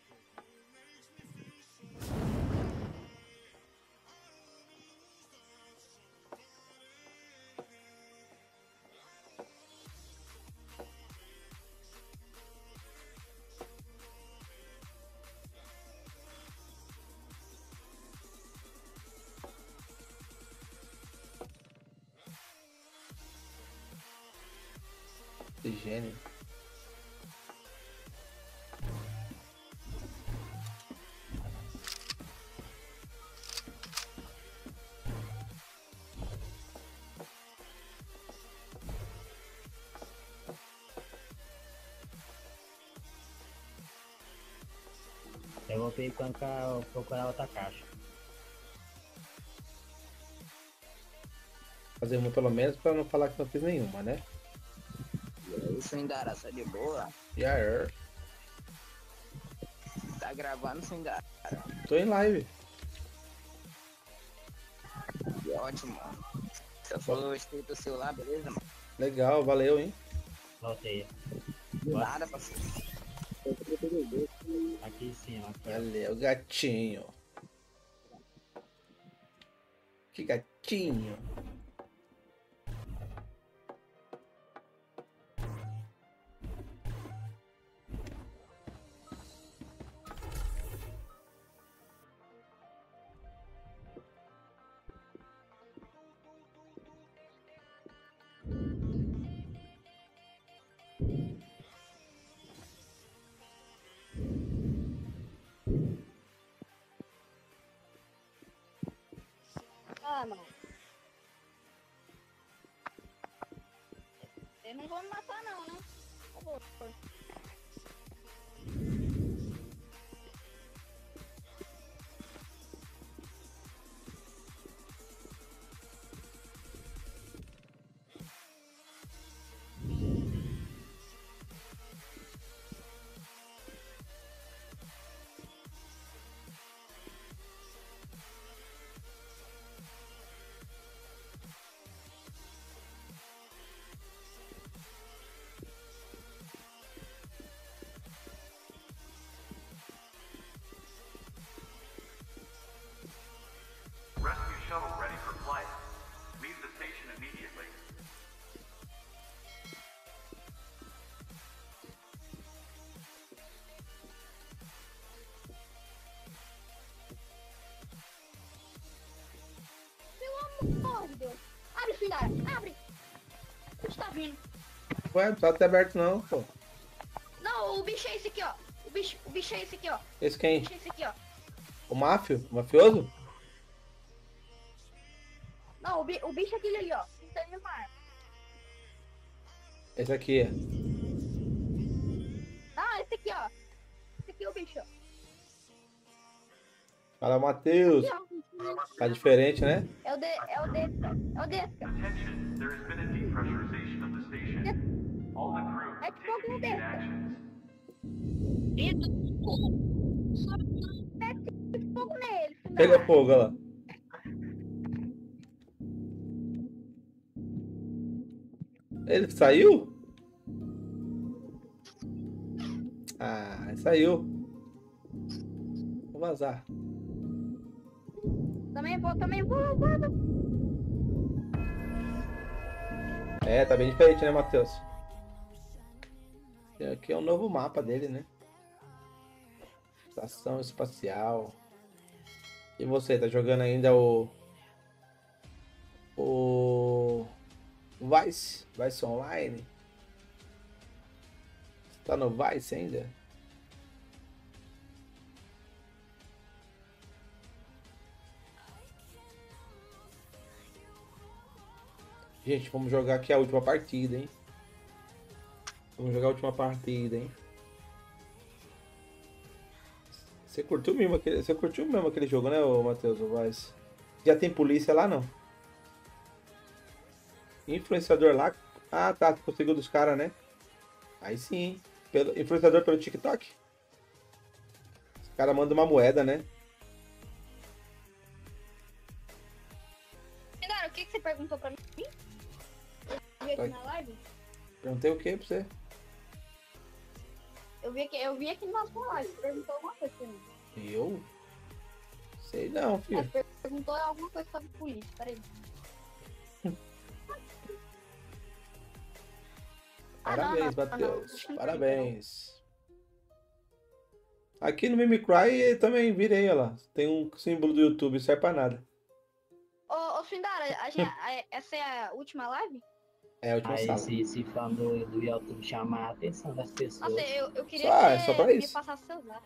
Que gênio. Eu vou procurar outra caixa. Fazer uma pelo menos pra não falar que não fiz nenhuma, né? Isso ainda era só de boa. Já é. Tá gravando sem dar. Tô em live. Ótimo. Se eu for escrito do celular, beleza, mano? Legal, valeu, hein? Voltei. Do nada, parceiro. Aqui em cima. Aqui, ó. Valeu, gatinho. Que gatinho. Ah, não. Vocês não vão me matar não, né? Por favor. Rescue shuttle ready for flight. Leave the station immediately. Pelo amor de Deus. Abre, filha. Abre. Onde tá vindo? Ué, não tá até aberto não, pô. Não, o bicho é esse aqui, ó. O bicho é esse aqui, ó. Esse O quem? bicho é esse aqui, ó. O máfio? O mafioso? Não, o bicho é aquele ali, ó. Não tem nenhuma arma. Esse aqui. Não, esse aqui, ó. Esse aqui é o bicho, ó. Fala, Matheus. Aqui, ó. Tá diferente, né? É o desse, ó. É o desse, ó. Attention, there has been a depressurization of the station. All the crew, É take tipo um immediate desse. actions. Só mete fogo nele. filha. Pega fogo, olha lá. Ele saiu? Ah, saiu. Vou vazar. Também vou. É, tá bem diferente, né, Matheus? Esse aqui é um novo mapa dele, né? Estação espacial. E você, tá jogando ainda o Vice? Vice Online? Você tá no Vice ainda? Gente, vamos jogar aqui a última partida, hein? Vamos jogar a última partida, hein? Você curtiu mesmo aquele jogo, né, ô Matheus? O Vice? Já tem polícia lá, não? Influenciador lá? Ah, tá. Conseguiu dos caras, né? Aí sim. Influenciador pelo TikTok? Os caras mandam uma moeda, né? Cara, o que você perguntou pra mim? Eu vi aqui na live? Perguntei o que pra você? Eu vi aqui no nosso live. Você perguntou alguma coisa pra mim. Eu? Sei não, filho. Você perguntou alguma coisa sobre polícia, peraí. Parabéns, não. Matheus. Parabéns. Aqui no Mimicry também virei, olha lá. Tem um símbolo do YouTube, serve pra nada. Ô, Sindara, essa é a última live? É a última Aí sala. se fã do YouTube chamar a atenção das pessoas. Nossa, eu queria Só pra que isso. me passasse seu zap.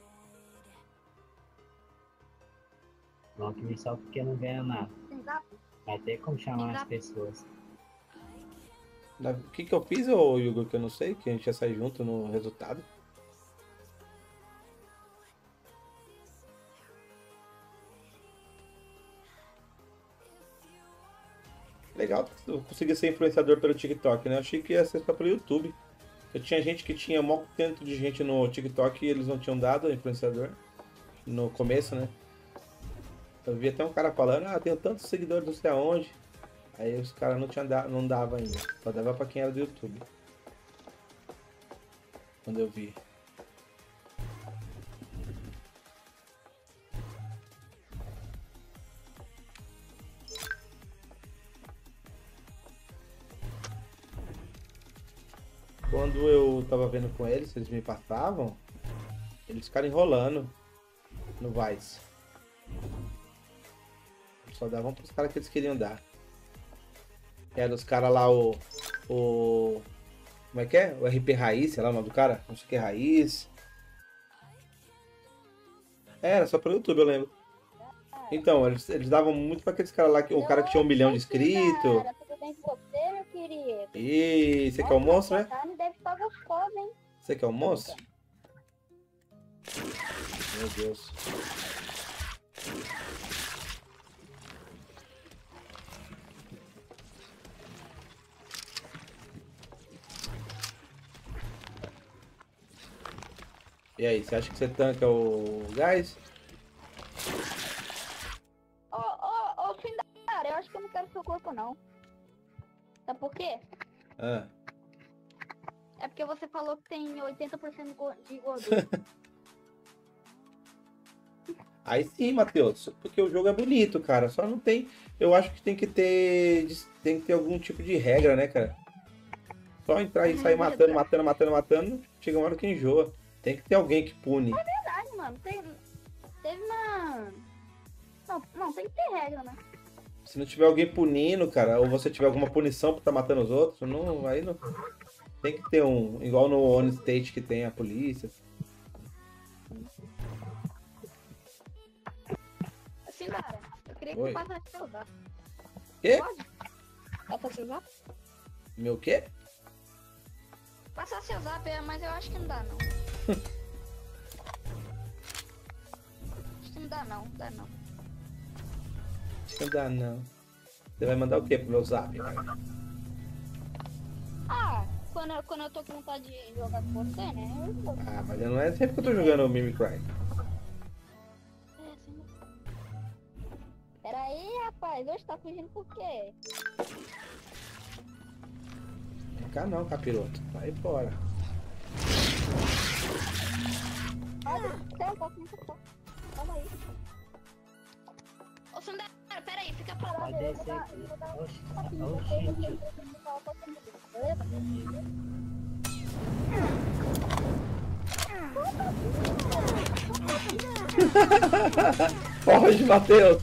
Não que me só porque não ganha nada. Tem zap? Vai ter como chamar as Exato. pessoas. O que eu fiz, ô Hugo, que eu não sei, que a gente ia sair junto no resultado. Legal eu consegui ser influenciador pelo TikTok, né? Eu achei que ia ser só pelo YouTube. Eu tinha gente que tinha maior tanto de gente no TikTok e eles não tinham dado influenciador no começo, né? Eu vi até um cara falando, tenho tantos seguidores não sei aonde. Aí os caras não dava ainda. Só dava pra quem era do YouTube. Quando eu vi. Quando eu tava vendo com eles me passavam, eles ficaram enrolando no Vice. Só davam pros caras que eles queriam dar. Era os caras lá, o. Como é que é? O RP Raiz, sei lá o nome do cara? Não sei o que é Raiz. Era só pro YouTube, eu lembro. Então, eles davam muito pra aqueles caras lá, o cara que tinha 1 milhão de inscritos. Tudo bem com você, meu querido? E você que é o monstro, né? A carne deve estar gostosa, hein? Você que é o monstro? Meu Deus. E aí, você acha que você tanca o gás? Ô, Findara, eu acho que eu não quero seu corpo, não. Sabe por quê? Ah. É porque você falou que tem 80% de gordura. Aí sim, Matheus, porque o jogo é bonito, cara. Só não tem. Eu acho que tem que ter algum tipo de regra, né, cara? Só entrar e sair matando. Chega uma hora que enjoa. Tem que ter alguém que pune. É verdade, mano. Teve uma. Não, tem que ter regra, né? Se não tiver alguém punindo, cara, ou você tiver alguma punição por estar matando os outros, aí não. Tem que ter um. Igual no On State que tem a polícia. Assim, cara, eu queria que Oi. tu passasse seu zap. Quê? Pode? Passa seu zap? Meu quê? Passar seu zap, mas eu acho que não dá, não. Acho que não dá, não. Dá, não. Não dá, não. Você vai mandar o quê pro meu zap? Quando eu tô com vontade de jogar com você, né? Eu vou. Mas não é sempre que eu tô jogando o Mimicry. Pera aí, rapaz. Hoje tá fugindo por quê? Vem cá não, capiroto. Vai embora. Tem um pouco, muito pouco. Calma aí. Ô, Sandra, pera aí. Fica parado. Vai Eu descer aqui. Oxi, Foge, Matheus!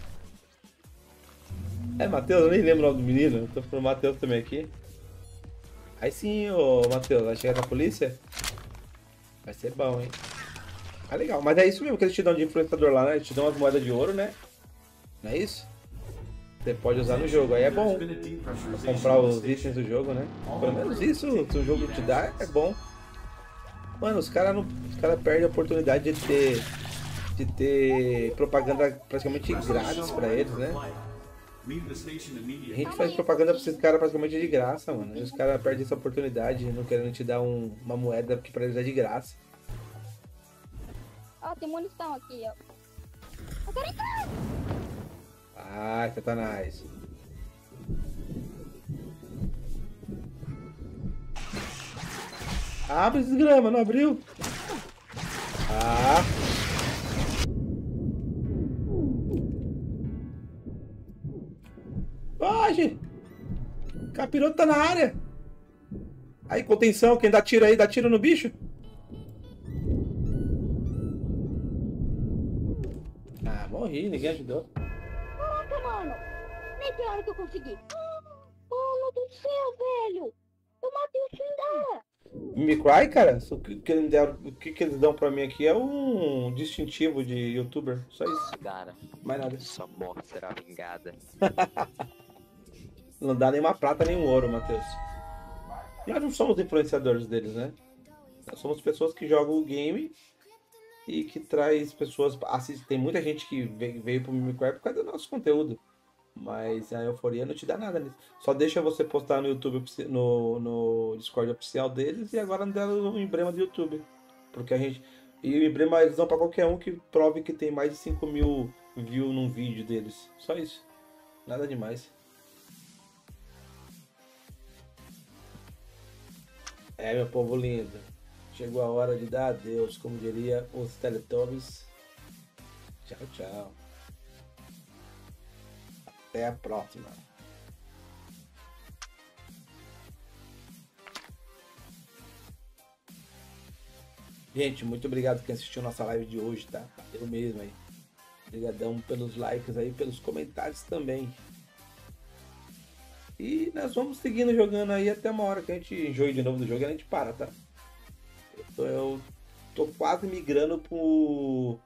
É, Matheus, eu nem lembro o nome do menino. Eu tô falando Matheus também aqui. Aí sim, ô Matheus, vai chegar na polícia? Vai ser bom, hein? Ah, legal. Mas é isso mesmo que eles te dão de influenciador lá, né? Eles te dão umas moedas de ouro, né? Não é isso? Você pode usar no jogo. Aí é bom pra comprar os itens do jogo, né? Pelo menos isso, se o jogo te dá, é bom. Mano, os caras perdem a oportunidade de ter propaganda praticamente grátis pra eles, né? A gente faz propaganda pra esses caras praticamente de graça, mano. E os caras perdem essa oportunidade, não querendo te dar uma moeda que pra eles é de graça. Ó, tem munição aqui, ó. Eu quero entrar! Ai, Satanás. Abre esse grama, não abriu? Foge! Capiroto tá na área. Aí, contenção, quem dá tiro aí, dá tiro no bicho. Morri, ninguém ajudou. Caraca, mano! Nem tem hora que eu consegui. Mano do céu, velho! Eu matei o Findara! Mimicry, cara, o que eles dão pra mim aqui é um distintivo de youtuber. Só isso. Cara, mais nada. Sua morte será vingada. Não dá nem uma prata nem um ouro, Matheus. Nós não somos influenciadores deles, né? Nós somos pessoas que jogam o game e que traz pessoas. Tem muita gente que veio pro Mimicry por causa do nosso conteúdo. Mas a euforia não te dá nada nisso. Só deixa você postar no YouTube, no Discord oficial deles e agora não deram o emblema do YouTube. Porque a gente. E o emblema eles dão pra qualquer um que prove que tem mais de 5.000 views num vídeo deles. Só isso. Nada demais. É, meu povo lindo. Chegou a hora de dar adeus, como diria os Teletubbies. Tchau, tchau. Até a próxima. Gente, muito obrigado por quem assistiu nossa live de hoje, tá? Valeu mesmo aí. Obrigadão pelos likes aí, pelos comentários também. E nós vamos seguindo jogando aí até uma hora que a gente enjoe de novo do jogo e a gente para, tá? Eu tô quase migrando pro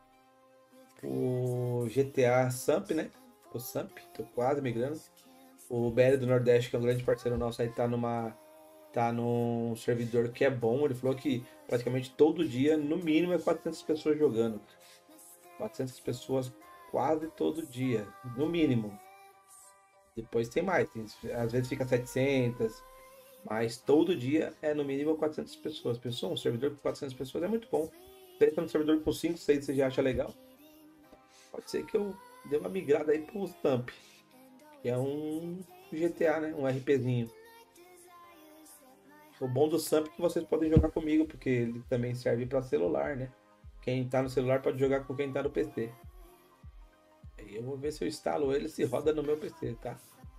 GTA Samp, né? O Samp, tô quase migrando. O BL do Nordeste, que é um grande parceiro nosso, aí tá num servidor que é bom. Ele falou que praticamente todo dia, no mínimo, é 400 pessoas jogando. 400 pessoas quase todo dia, no mínimo. Depois tem mais, às vezes fica 700, mas todo dia é no mínimo 400 pessoas. Pessoal, um servidor com 400 pessoas é muito bom. Se você tá no servidor com 5, 6, você já acha legal. Pode ser que eu dê uma migrada aí pro Stamp, que é um GTA, né? Um RPzinho. O bom do Samp é que vocês podem jogar comigo, porque ele também serve para celular, né? Quem tá no celular pode jogar com quem tá no PC. Aí eu vou ver se eu instalo ele, se roda no meu PC, tá?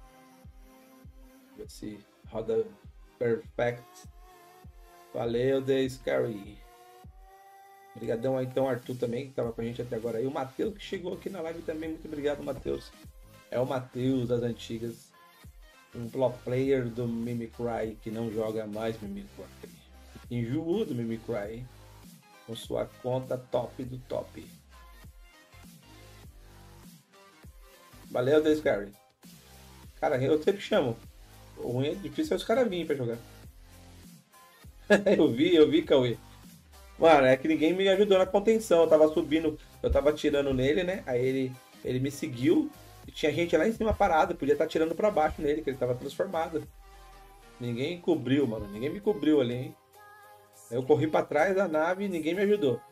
Ver se roda perfect. Valeu, The Scary. Obrigadão aí então, Arthur também, que tava com a gente até agora aí. O Matheus que chegou aqui na live também, muito obrigado, Matheus. É o Matheus das antigas. Um pro player do Mimicry que não joga mais Mimicry. Enjoou do Mimicry, hein? Com sua conta top do top. Valeu, The Scary. Cara, eu sempre chamo. O ruim é difícil os caras virem pra jogar. eu vi, Cauê. Mano, é que ninguém me ajudou na contenção. Eu tava subindo, eu tava atirando nele, né? Aí ele me seguiu. E tinha gente lá em cima parada. Podia estar atirando pra baixo nele, que ele tava transformado. Ninguém cobriu, mano. Ninguém me cobriu ali, hein? Eu corri pra trás da nave e ninguém me ajudou.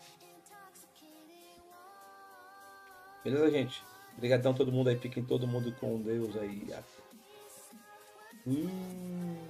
Beleza, gente? Obrigadão todo mundo aí. Fiquem todo mundo com Deus aí.